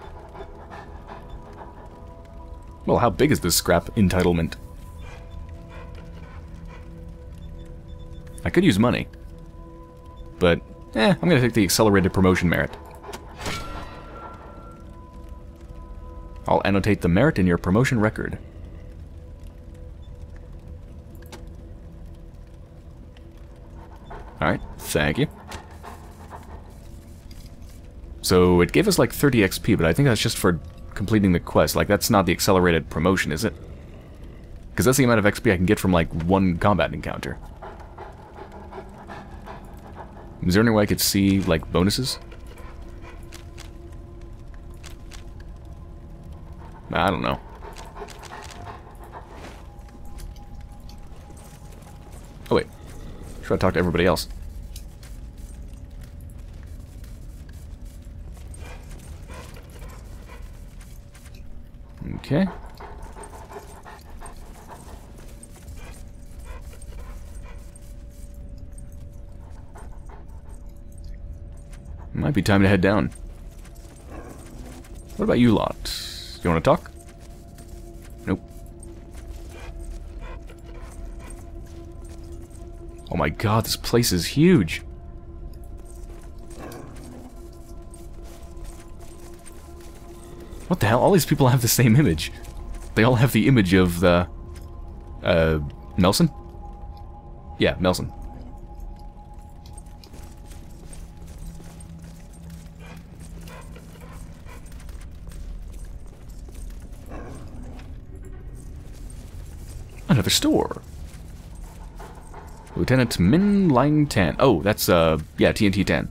Well, how big is this scrap entitlement? I could use money. But, I'm gonna take the accelerated promotion merit. I'll annotate the merit in your promotion record. Alright, thank you. So, it gave us like 30 XP, but I think that's just for completing the quest. Like, that's not the accelerated promotion, is it? Because that's the amount of XP I can get from, like, 1 combat encounter. Is there any way I could see, like, bonuses? I don't know. Oh, wait. Should I talk to everybody else? Okay. Might be time to head down. What about you lot? You want to talk? Nope. Oh my god, this place is huge. What the hell? All these people have the same image. They all have the image of the... Nelson? Yeah, Nelson. Another store. Lieutenant Min Lang Tan. Oh, that's, yeah, TNT 10.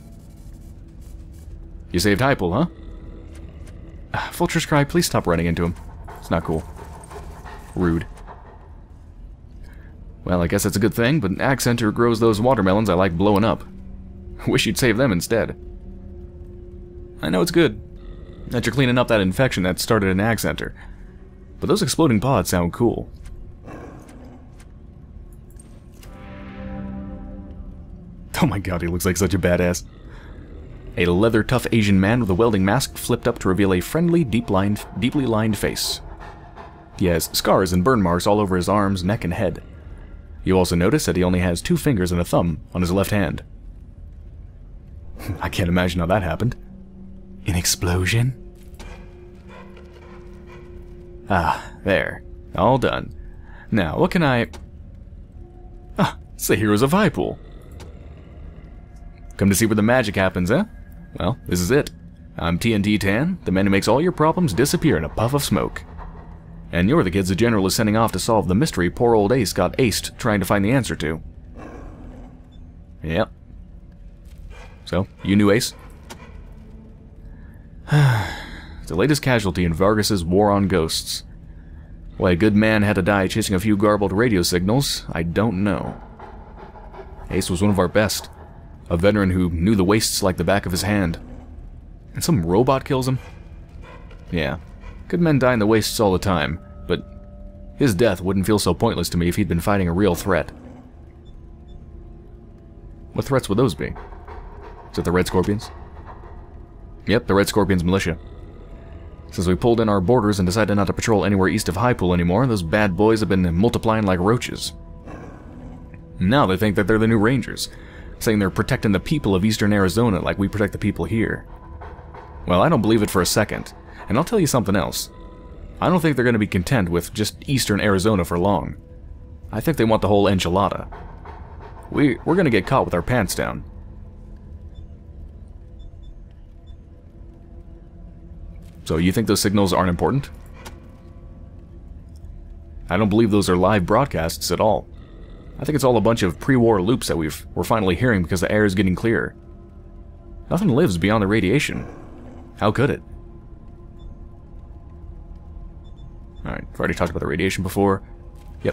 You saved Hypel, huh? Vulture's Cry, please stop running into him. It's not cool. Rude. Well, I guess that's a good thing, but Accenter grows those watermelons I like blowing up. Wish you'd save them instead. I know it's good that you're cleaning up that infection that started in Accenter, but those exploding pods sound cool. Oh my god, he looks like such a badass. A leather-tough Asian man with a welding mask flipped up to reveal a friendly, deeply lined face. He has scars and burn marks all over his arms, neck, and head. You also notice that he only has 2 fingers and a thumb on his left hand. I can't imagine how that happened. An explosion? Ah, there. All done. Now, what can I... Ah, it's the Heroes of Hypel. Come to see where the magic happens, eh? Well, this is it. I'm TNT 10, the man who makes all your problems disappear in a puff of smoke. And you're the kids the General is sending off to solve the mystery poor old Ace got aced trying to find the answer to. Yep. So, you knew Ace? The latest casualty in Vargas's war on ghosts. Why a good man had to die chasing a few garbled radio signals, I don't know. Ace was one of our best. A veteran who knew the wastes like the back of his hand. And some robot kills him? Yeah, good men die in the wastes all the time, but his death wouldn't feel so pointless to me if he'd been fighting a real threat. What threats would those be? Is it the Red Scorpions? Yep, the Red Scorpions militia. Since we pulled in our borders and decided not to patrol anywhere east of Hypel anymore, those bad boys have been multiplying like roaches. Now they think that they're the new Rangers, saying they're protecting the people of eastern Arizona like we protect the people here. Well, I don't believe it for a second, and I'll tell you something else. I don't think they're going to be content with just eastern Arizona for long. I think they want the whole enchilada. We're going to get caught with our pants down. So you think those signals aren't important? I don't believe those are live broadcasts at all. I think it's all a bunch of pre-war loops that we're finally hearing because the air is getting clearer. Nothing lives beyond the radiation. How could it? Alright, I've already talked about the radiation before. Yep.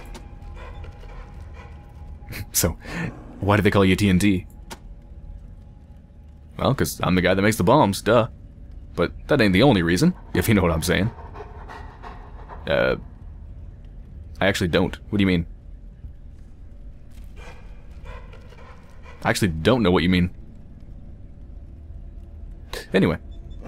So, why do they call you TNT? Well, because I'm the guy that makes the bombs, duh. But that ain't the only reason, if you know what I'm saying. I actually don't. What do you mean? I actually don't know what you mean. Anyway.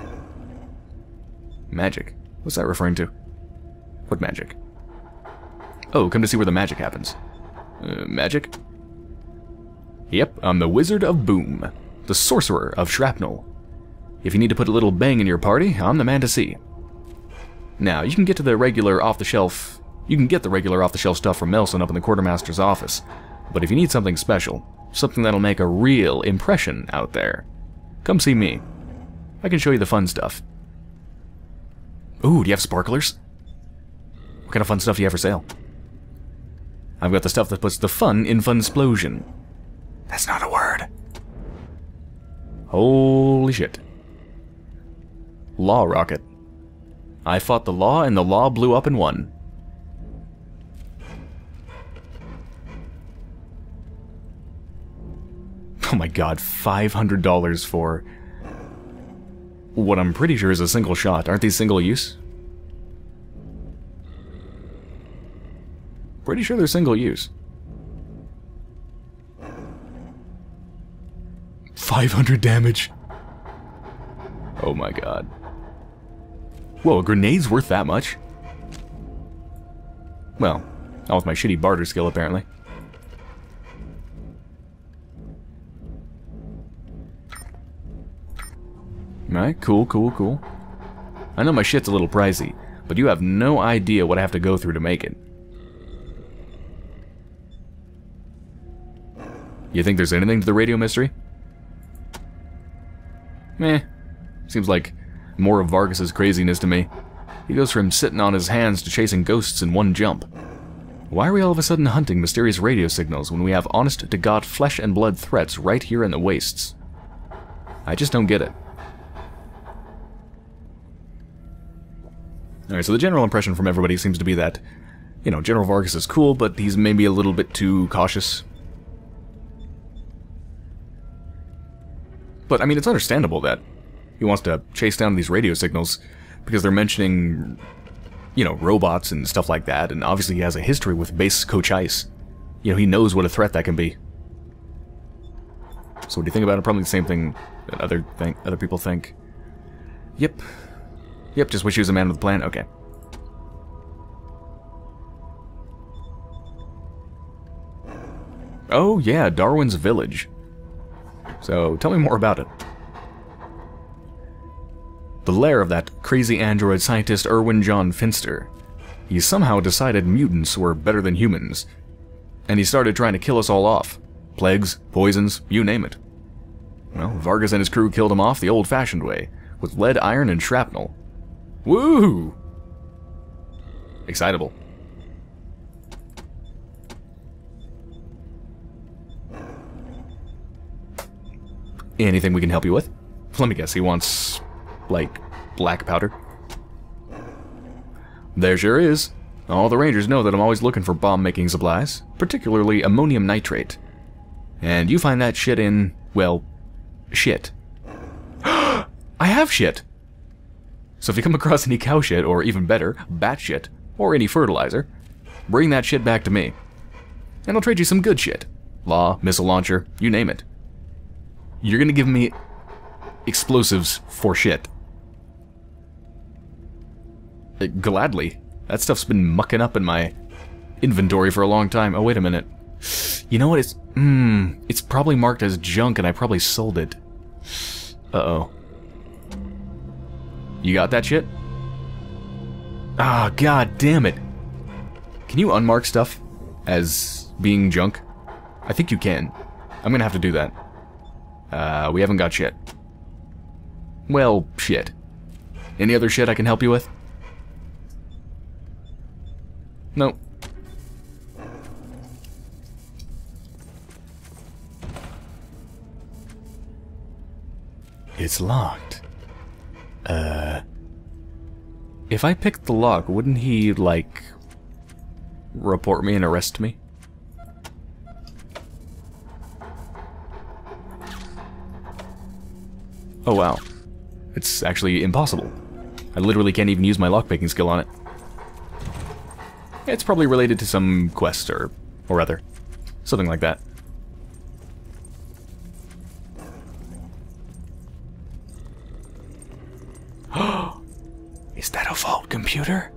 Magic. What's that referring to? What magic? Oh, come to see where the magic happens. Magic? Yep, I'm the Wizard of Boom. The Sorcerer of Shrapnel. If you need to put a little bang in your party, I'm the man to see. Now, you can get the regular off-the-shelf stuff from Melson up in the Quartermaster's office. But if you need something special, something that'll make a real impression out there, come see me. I can show you the fun stuff. Ooh, do you have sparklers? What kind of fun stuff do you have for sale? I've got the stuff that puts the fun in Funsplosion. That's not a word. Holy shit. Law rocket. I fought the law and the law blew up and won. Oh my god, $500 for what I'm pretty sure is a single shot. Aren't these single use? Pretty sure they're single use. 500 damage. Oh my god. Whoa, a grenade's worth that much? Well, not with my shitty barter skill, apparently. Alright, cool, cool, cool. I know my shit's a little pricey, but you have no idea what I have to go through to make it. You think there's anything to the radio mystery? Meh. Seems like more of Vargas's craziness to me. He goes from sitting on his hands to chasing ghosts in one jump. Why are we all of a sudden hunting mysterious radio signals when we have honest-to-God flesh-and-blood threats right here in the wastes? I just don't get it. Alright, so the general impression from everybody seems to be that, you know, General Vargas is cool, but he's maybe a little bit too cautious. But, I mean, it's understandable that he wants to chase down these radio signals because they're mentioning, you know, robots and stuff like that, and obviously he has a history with Base Coach Ice. You know, he knows what a threat that can be. So what do you think about it? Probably the same thing that other people think. Yep. Yep, just wish he was a man with a plan. Okay. Oh, yeah, Darwin's Village. So, tell me more about it. The lair of that crazy android scientist Erwin John Finster. He somehow decided mutants were better than humans. And he started trying to kill us all off. Plagues, poisons, you name it. Well, Vargas and his crew killed him off the old-fashioned way, with lead, iron, and shrapnel. Woo! Excitable. Anything we can help you with? Let me guess, he wants, like, black powder? There sure is. All the Rangers know that I'm always looking for bomb-making supplies, particularly ammonium nitrate. And you find that shit in, well, shit. I have shit! So if you come across any cow shit, or even better, bat shit, or any fertilizer, bring that shit back to me. And I'll trade you some good shit. Law, missile launcher, you name it. You're gonna give me explosives for shit. Gladly. That stuff's been mucking up in my inventory for a long time. Oh, wait a minute. You know what? It's probably marked as junk and I probably sold it. Uh-oh. You got that shit? Ah, god damn it. Can you unmark stuff as being junk? I think you can. I'm gonna have to do that. We haven't got shit. Well, shit. Any other shit I can help you with? Nope. It's locked. If I picked the lock, wouldn't he, like, report me and arrest me? Oh wow. It's actually impossible. I literally can't even use my lockpicking skill on it. It's probably related to some quest or other. Something like that. Is that a vault computer?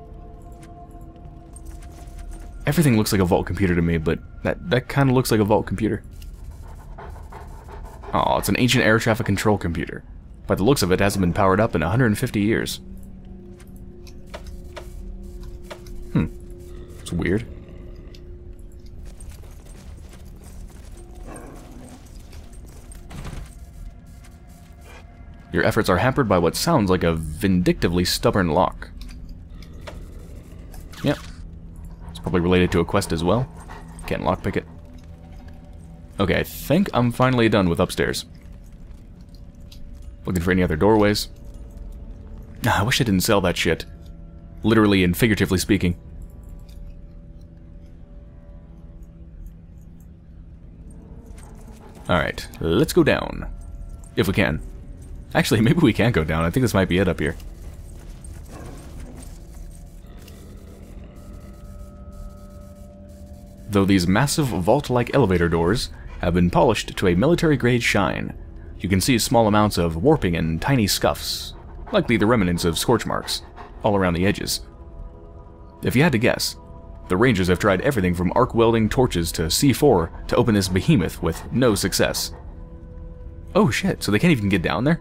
Everything looks like a vault computer to me, but that kind of looks like a vault computer. Oh, it's an ancient air traffic control computer. By the looks of it, it hasn't been powered up in 150 years. It's weird. Your efforts are hampered by what sounds like a vindictively stubborn lock. Yep. It's probably related to a quest as well. Can't lockpick it. Okay, I think I'm finally done with upstairs. Looking for any other doorways. I wish I didn't sell that shit. Literally and figuratively speaking. Alright, let's go down. If we can. Actually, maybe we can't go down. I think this might be it up here. Though these massive vault-like elevator doors have been polished to a military-grade shine, you can see small amounts of warping and tiny scuffs, likely the remnants of scorch marks, all around the edges. If you had to guess, the Rangers have tried everything from arc welding torches to C4 to open this behemoth with no success. Oh shit, so they can't even get down there?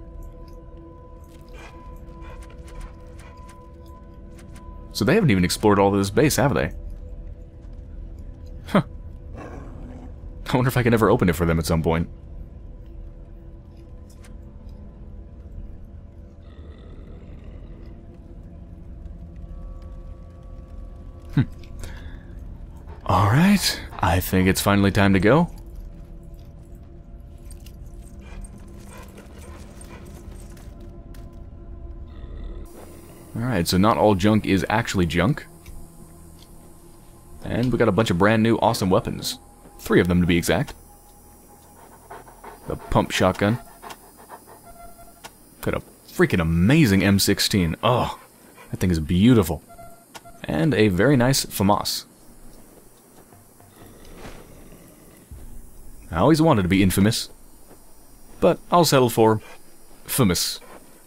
So they haven't even explored all of this base, have they? Huh. I wonder if I can ever open it for them at some point. Alright, I think it's finally time to go. Alright, so not all junk is actually junk. And we got a bunch of brand new awesome weapons. 3 of them to be exact. The pump shotgun. Got a freaking amazing M16. Oh, that thing is beautiful. And a very nice FAMAS. I always wanted to be infamous, but I'll settle for famous.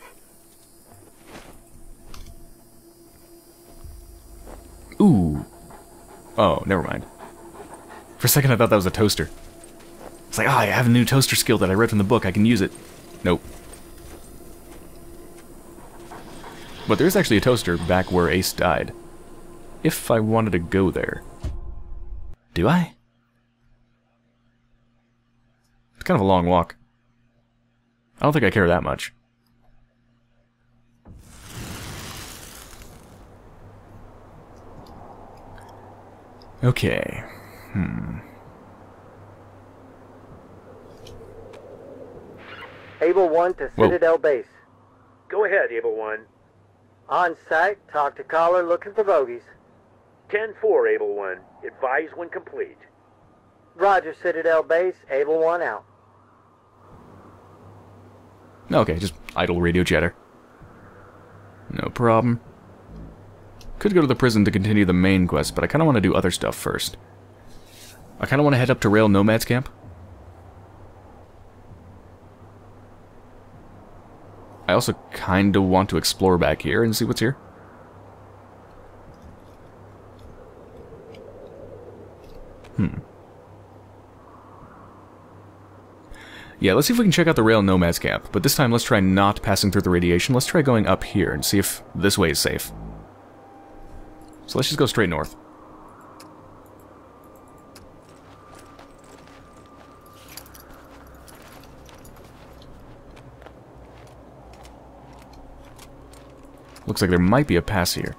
Ooh. Oh, never mind. For a second I thought that was a toaster. It's like, I have a new toaster skill that I read from the book, I can use it. Nope. But there's actually a toaster back where Ace died. If I wanted to go there. Do I? It's kind of a long walk. I don't think I care that much. Okay. Able 1 to Citadel Whoa. base. Go ahead, Able 1. On site, talk to caller looking for bogeys. 10-4, Able 1. Advise when complete. Roger, Citadel base, Able 1 out. Okay, just idle radio chatter. No problem. Could go to the prison to continue the main quest, but I kind of want to do other stuff first. I kind of want to head up to Rail Nomad's camp. I also kind of want to explore back here and see what's here. Yeah, let's see if we can check out the Rail Nomad's camp, but this time let's try not passing through the radiation. Let's try going up here and see if this way is safe. So let's just go straight north. Looks like there might be a pass here.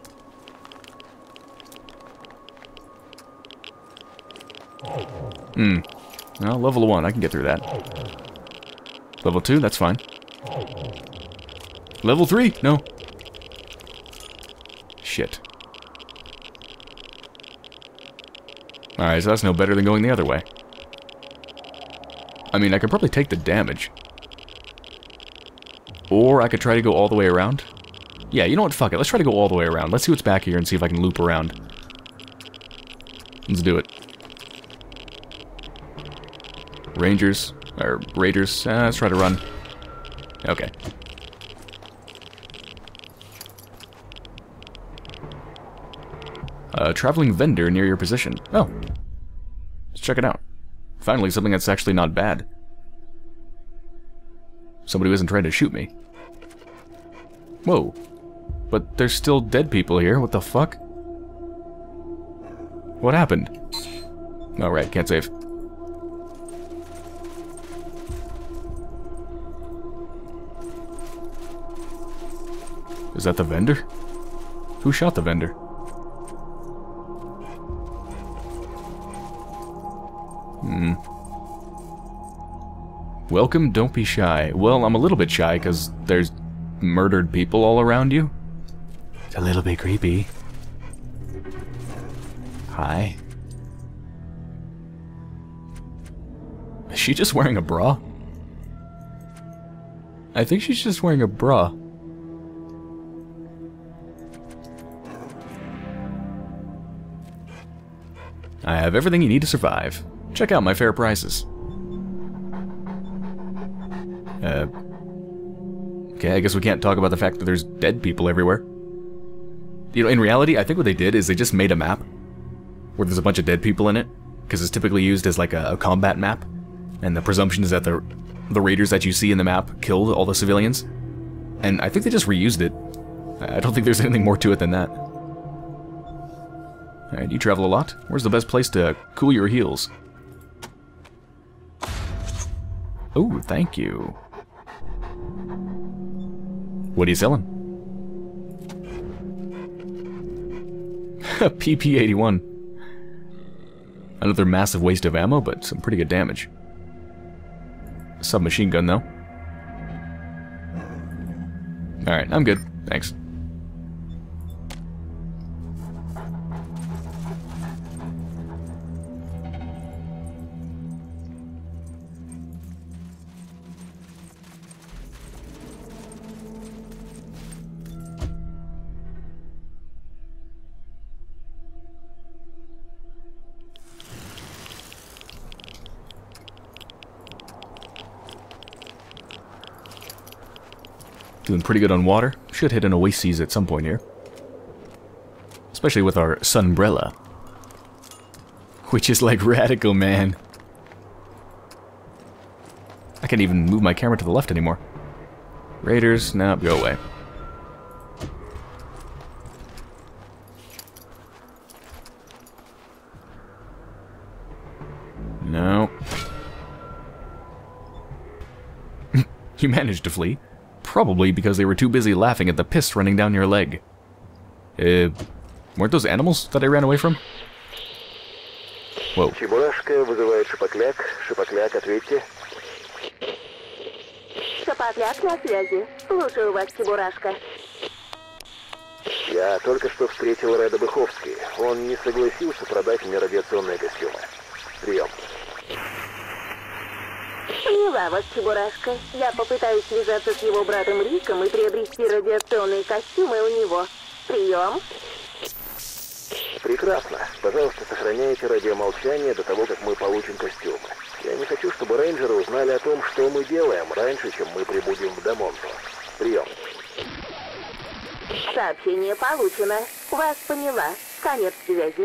Well, level 1, I can get through that. Level 2, that's fine. Level 3, no. Shit. Alright, so that's no better than going the other way. I mean, I could probably take the damage. Or I could try to go all the way around. Yeah, you know what, fuck it, let's try to go all the way around. Let's see what's back here and see if I can loop around. Let's do it. Rangers, or Raiders, let's try to run. Okay. A traveling vendor near your position. Oh. Let's check it out. Finally, something that's actually not bad. Somebody who isn't trying to shoot me. Whoa. But there's still dead people here. What the fuck? What happened? Alright, can't save. Is that the vendor? Who shot the vendor? Welcome, don't be shy. Well, I'm a little bit shy because there's murdered people all around you. It's a little bit creepy. Hi. Is she just wearing a bra? I think she's just wearing a bra. I have everything you need to survive. Check out my fair prices. Okay, I guess we can't talk about the fact that there's dead people everywhere. You know, in reality, I think what they did is they just made a map where there's a bunch of dead people in it, because it's typically used as like a combat map, and the presumption is that the raiders that you see in the map killed all the civilians, and I think they just reused it. I don't think there's anything more to it than that. Alright, you travel a lot. Where's the best place to cool your heels? Oh, thank you. What are you selling? PP-81. Another massive waste of ammo, but some pretty good damage. Submachine gun, though. Alright, I'm good. Thanks. Doing pretty good on water. Should hit an oasis at some point here. Especially with our sunbrella. Which is like radical, man. I can't even move my camera to the left anymore. Raiders, no, go away. No. You managed to flee. Probably because they were too busy laughing at the piss running down your leg. Weren't those animals that I ran away from? Whoa. Чебурашка вызывает шипокляк. Шипокляк, ответьте. Шипокляк на связи. Слушаю вас, Чебурашка. Я только что встретил Реда Быховский. Он не согласился продать мне радиационные костюмы. Прием. Поняла вас, Чебурашка. Я попытаюсь связаться с его братом Риком и приобрести радиационные костюмы у него. Прием. Прекрасно. Пожалуйста, сохраняйте радиомолчание до того, как мы получим костюмы. Я не хочу, чтобы рейнджеры узнали о том, что мы делаем, раньше, чем мы прибудем в Дамонту. Прием. Сообщение получено. Вас поняла. Конец связи.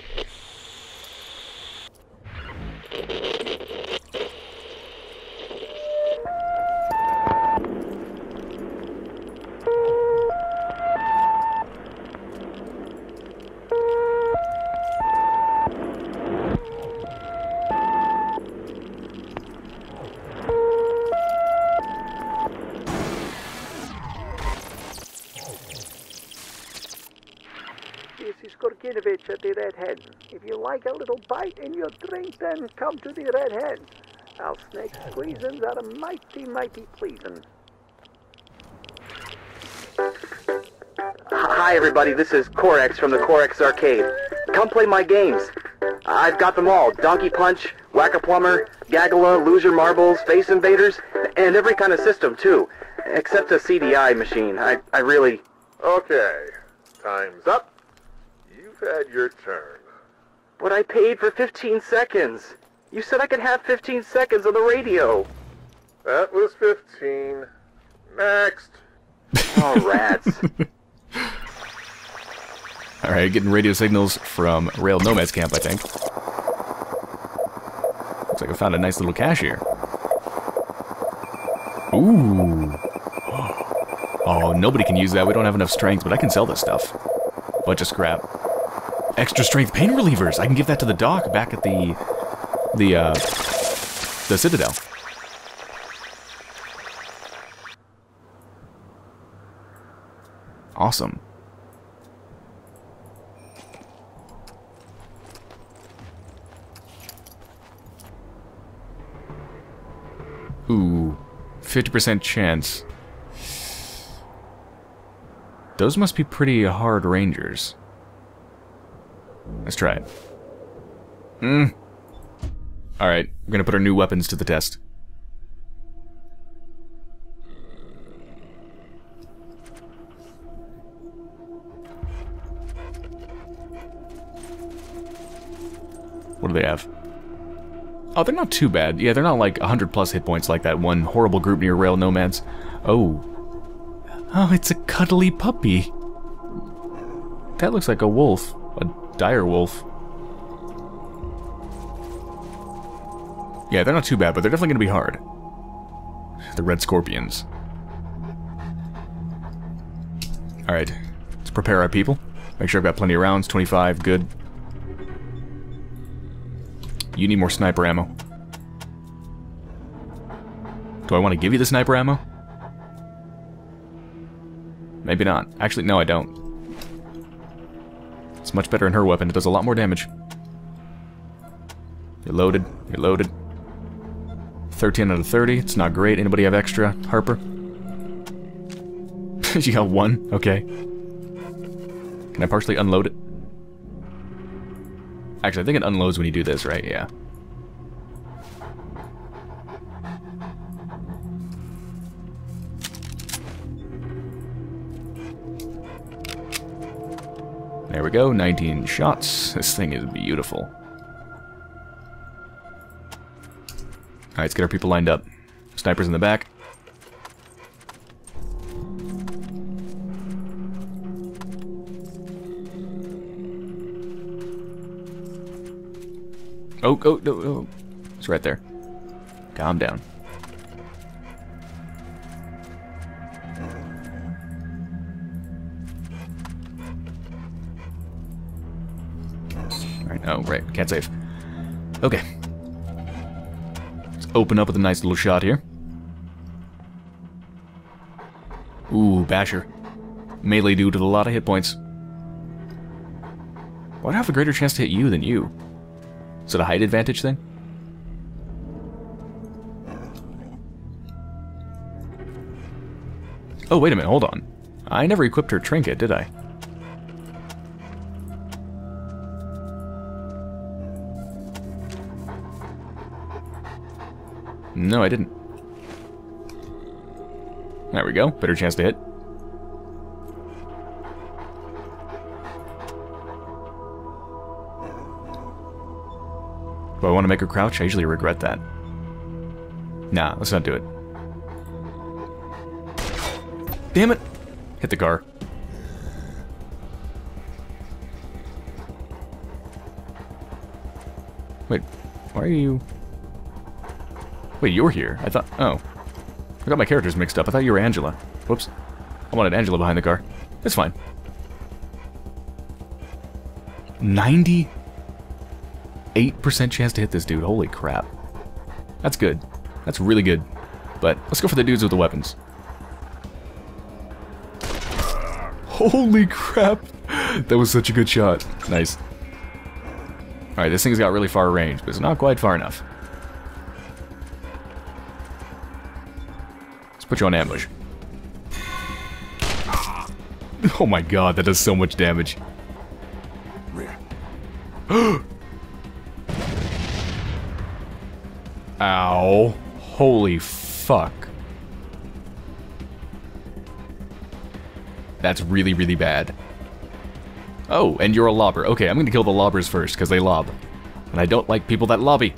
At the Red Hen. If you like a little bite in your drink, then come to the Red Hen. Our snake squeezins are mighty, mighty pleasing. Hi everybody, this is Corex from the Corex Arcade. Come play my games. I've got them all. Donkey Punch, Whack-A-Plumber, Gagala, Loser Marbles, Space Invaders, and every kind of system too. Except a CDI machine. I really... Okay, time's up. You've had your turn. But I paid for 15 seconds. You said I could have 15 seconds on the radio. That was 15. Next. Oh, rats. Alright, getting radio signals from Rail Nomad's camp, I think. Looks like I found a nice little cache here. Ooh. Oh, nobody can use that. We don't have enough strength, but I can sell this stuff. Bunch of scrap. Extra strength pain relievers. I can give that to the doc back at the Citadel. Awesome. Ooh, 50% chance. Those must be pretty hard rangers. Let's try it. Alright, we're gonna put our new weapons to the test. What do they have? Oh, they're not too bad. Yeah, they're not like 100 plus hit points like that one horrible group near Rail Nomads. Oh. Oh, it's a cuddly puppy. That looks like a wolf. A dire wolf. Yeah, they're not too bad, but they're definitely going to be hard. The red scorpions. Alright, let's prepare our people. Make sure I've got plenty of rounds. 25, good. You need more sniper ammo. Do I want to give you the sniper ammo? Maybe not. Actually, no, I don't. It's much better in her weapon. It does a lot more damage. You're loaded. You're loaded. 13 out of 30. It's not great. Anybody have extra? Harper? You got one? Okay. Can I partially unload it? Actually, I think it unloads when you do this, right? Yeah. There we go, 19 shots. This thing is beautiful. Alright, let's get our people lined up. Snipers in the back. Oh, oh, no, oh. It's right there. Calm down. Alright, oh, right. Can't save. Okay. Let's open up with a nice little shot here. Ooh, Basher. Melee dude with a lot of hit points. Why do I have a greater chance to hit you than you? Is it a height advantage thing? Oh, wait a minute, hold on. I never equipped her trinket, did I? No, I didn't. There we go. Better chance to hit. Do I want to make her crouch? I usually regret that. Nah, let's not do it. Damn it! Hit the car. Wait, why are you... Wait, you're here. I thought... Oh. I got my characters mixed up. I thought you were Angela. Whoops. I wanted Angela behind the car. It's fine. 98% chance to hit this dude. Holy crap. That's good. That's really good. But let's go for the dudes with the weapons. Holy crap. That was such a good shot. Nice. Alright, this thing's got really far range, but it's not quite far enough. Let's put you on ambush. Oh my god, that does so much damage. Ow. Holy fuck. That's really, really bad. Oh, and you're a lobber. Okay, I'm gonna kill the lobbers first, because they lob. And I don't like people that lobby.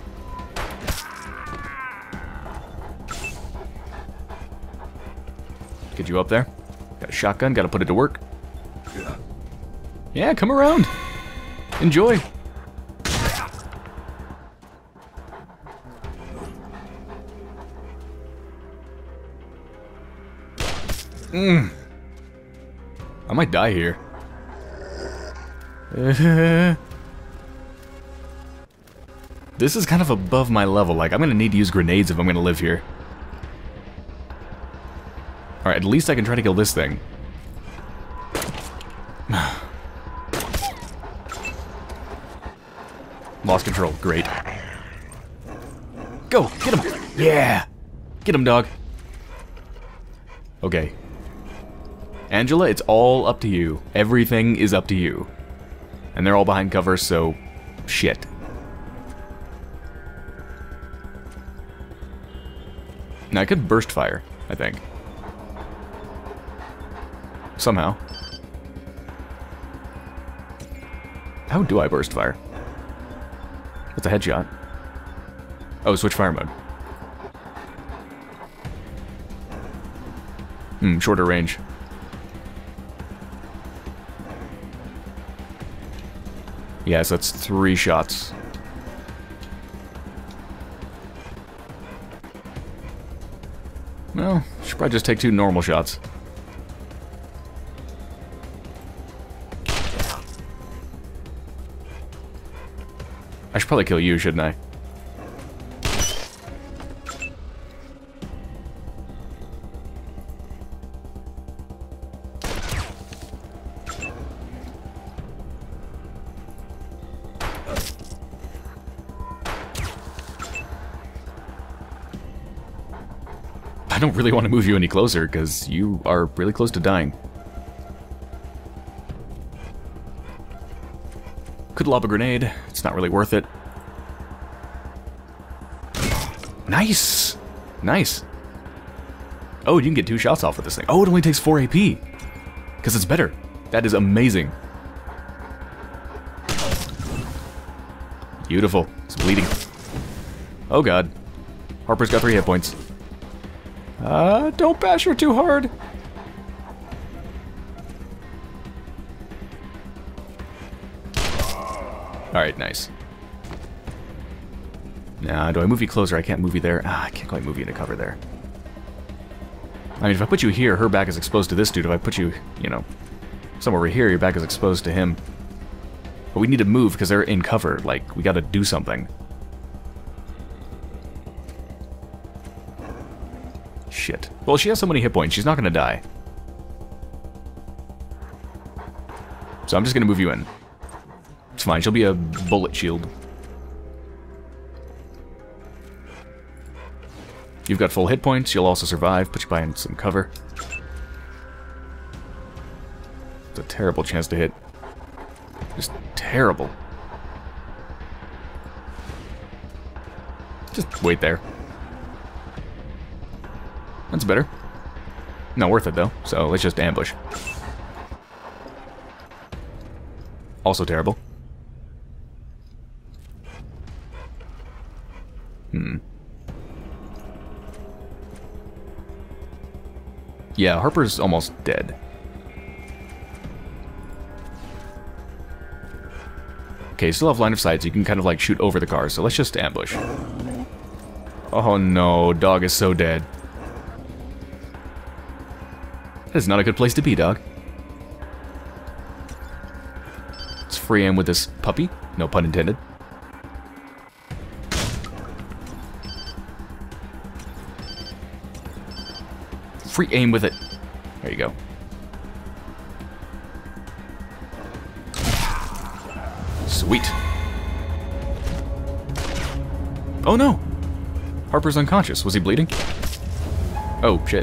Get you up there. Got a shotgun, gotta put it to work. Yeah, come around. Enjoy. I might die here. This is kind of above my level. Like, I'm gonna need to use grenades if I'm gonna live here. Alright, at least I can try to kill this thing. Lost control. Great. Go! Get him! Yeah! Get him, dog. Okay. Angela, it's all up to you. Everything is up to you. And they're all behind cover, so... shit. Now, I could burst fire, I think. Somehow. How do I burst fire? That's a headshot. Oh, switch fire mode. Shorter range. Yeah, so that's 3 shots. Well, should probably just take 2 normal shots. I should probably kill you, shouldn't I? I don't really want to move you any closer, because you are really close to dying. Could lob a grenade. It's not really worth it. Nice! Nice! Oh, you can get 2 shots off with this thing. Oh, it only takes 4 AP! Because it's better. That is amazing. Beautiful. It's bleeding. Oh god. Harper's got 3 hit points. Don't bash her too hard. Alright, nice. Now, do I move you closer? I can't move you there. I can't quite move you into cover there. I mean, if I put you here, her back is exposed to this dude. If I put you, you know, somewhere over here, your back is exposed to him. But we need to move because they're in cover. Like, we gotta do something. Shit. Well, she has so many hit points, she's not gonna die. So I'm just gonna move you in. It's fine, she'll be a bullet shield. You've got full hit points, you'll also survive, put you behind some cover. It's a terrible chance to hit. Just terrible. Just wait there. That's better. Not worth it though, so let's just ambush. Also terrible. Yeah, Harper's almost dead. Okay, still have line of sight, so you can kind of like shoot over the car, so let's just ambush. Oh no, dog is so dead. That is not a good place to be, dog. Let's free aim with this puppy. No pun intended. Free aim with it. There you go. Sweet. Oh no! Harper's unconscious. Was he bleeding? Oh, shit.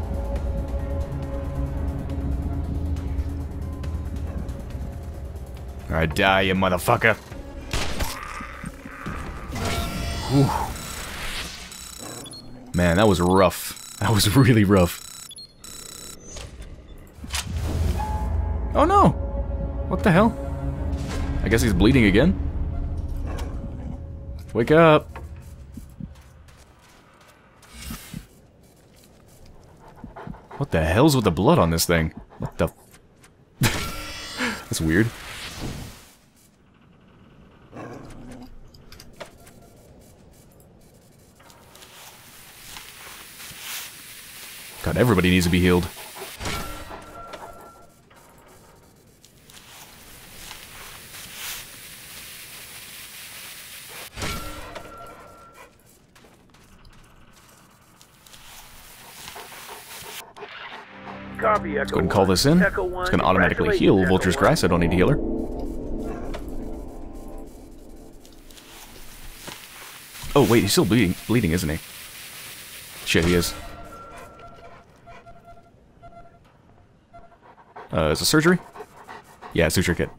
Alright, die, you motherfucker. Whew. Man, that was rough. That was really rough. Oh no! What the hell? I guess he's bleeding again? Wake up! What the hell's with the blood on this thing? What the... That's weird. God, everybody needs to be healed. Copy, Let's go ahead and call this in. It's going to automatically heal Vulture's Grass. I don't need to heal her. Oh, wait, he's still bleeding, isn't he? Shit, he is. Is it surgery? Yeah, suture kit.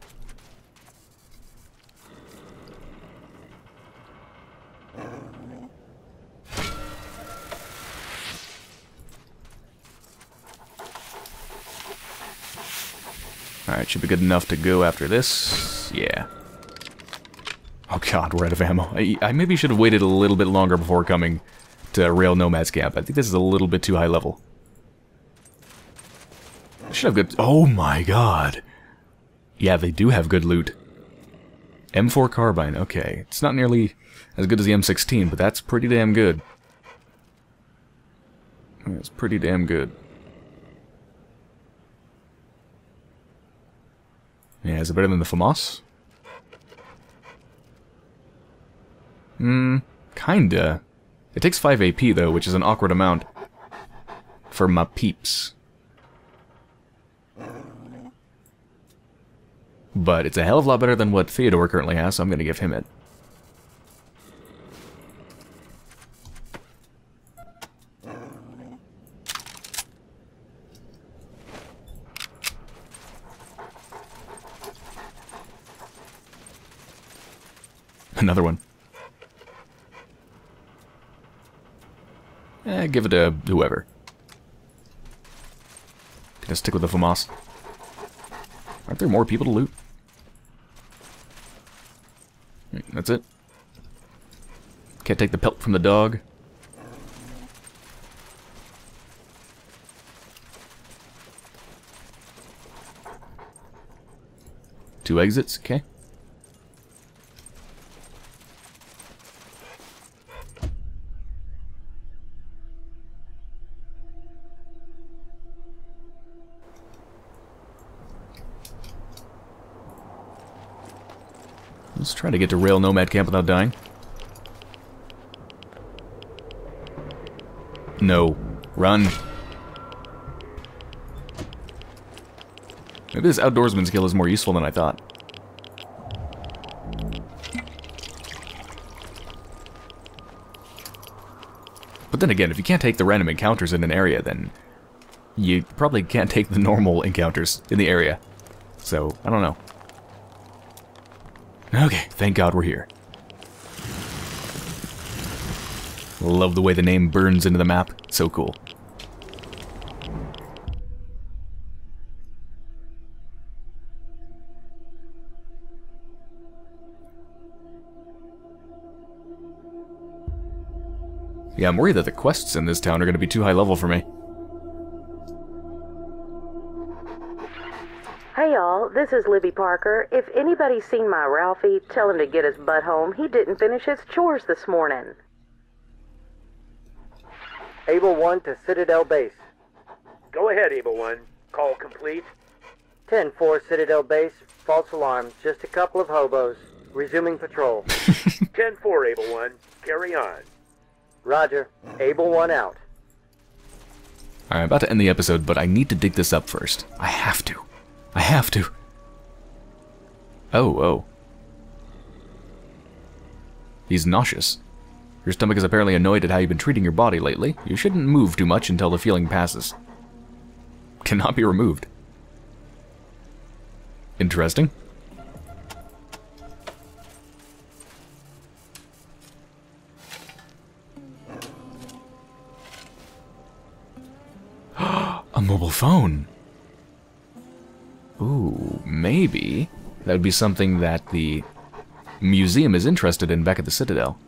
Alright, should be good enough to go after this. Yeah. Oh god, we're out of ammo. I maybe should have waited a little bit longer before coming to Rail Nomad's camp. I think this is a little bit too high level. Should have good... Oh my god. Yeah, they do have good loot. M4 carbine, okay. It's not nearly as good as the M16, but that's pretty damn good. It's pretty damn good. Yeah, is it better than the FAMAS? Kinda. It takes 5 AP though, which is an awkward amount. For my peeps. But it's a hell of a lot better than what Theodore currently has, so I'm gonna give him it. Another one. Give it to whoever. Gonna stick with the FAMAS. Aren't there more people to loot? That's it. Can't take the pelt from the dog. Two exits, okay. Let's try to get to Rail Nomad Camp without dying. No. Run. Maybe this outdoorsman skill is more useful than I thought. But then again, if you can't take the random encounters in an area, then you probably can't take the normal encounters in the area. So, I don't know. Okay, thank God we're here. Love the way the name burns into the map. So cool. Yeah, I'm worried that the quests in this town are going to be too high level for me. Hey y'all, this is Libby Parker. If anybody's seen my Ralphie, tell him to get his butt home. He didn't finish his chores this morning. Able 1 to Citadel Base. Go ahead, Able 1. Call complete. 10-4 Citadel Base. False alarm. Just a couple of hobos. Resuming patrol. 10-4, Able 1. Carry on. Roger. Able 1 out. Alright, I'm about to end the episode, but I need to dig this up first. I have to. I have to. Oh. He's nauseous. Your stomach is apparently annoyed at how you've been treating your body lately. You shouldn't move too much until the feeling passes. Cannot be removed. Interesting. A mobile phone. Ooh, maybe. That would be something that the museum is interested in back at the Citadel.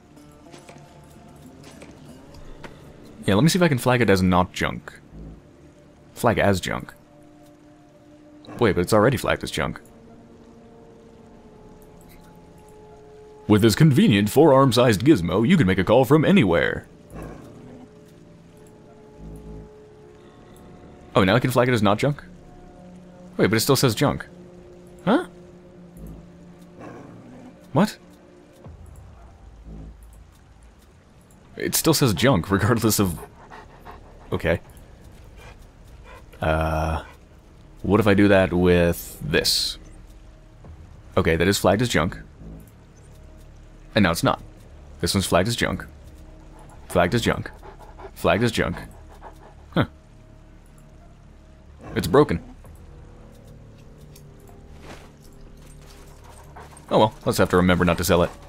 Yeah, let me see if I can flag it as not junk. Flag as junk. Wait, but it's already flagged as junk. With this convenient forearm-sized gizmo, you can make a call from anywhere. Oh, now I can flag it as not junk? Wait, but it still says junk. Huh? What? It still says junk, regardless of... Okay. What if I do that with this? Okay, that is flagged as junk. And now it's not. This one's flagged as junk. Flagged as junk. Flagged as junk. Huh. It's broken. Oh well, let's have to remember not to sell it.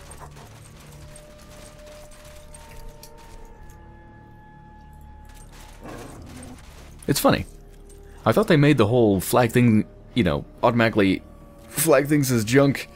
It's funny. I thought they made the whole flag thing, you know, automatically flag things as junk.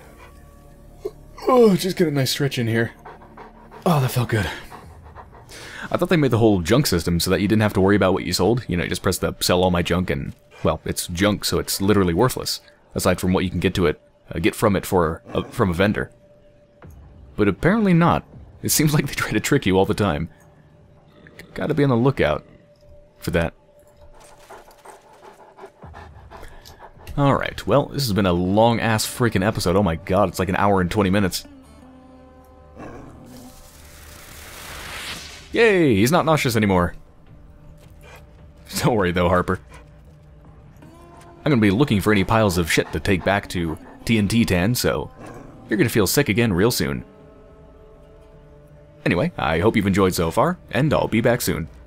Oh, just get a nice stretch in here. Oh, that felt good. I thought they made the whole junk system so that you didn't have to worry about what you sold. You know, you just press the sell all my junk and, well, it's junk, so it's literally worthless. Aside from what you can get to it, from a vendor. But apparently not. It seems like they try to trick you all the time. Gotta be on the lookout for that. Alright, well, this has been a long-ass freaking episode. Oh my god, it's like an hour and 20 minutes. Yay, he's not nauseous anymore. Don't worry though, Harper. I'm gonna be looking for any piles of shit to take back to TNT Tan, so you're gonna feel sick again real soon. Anyway, I hope you've enjoyed so far, and I'll be back soon.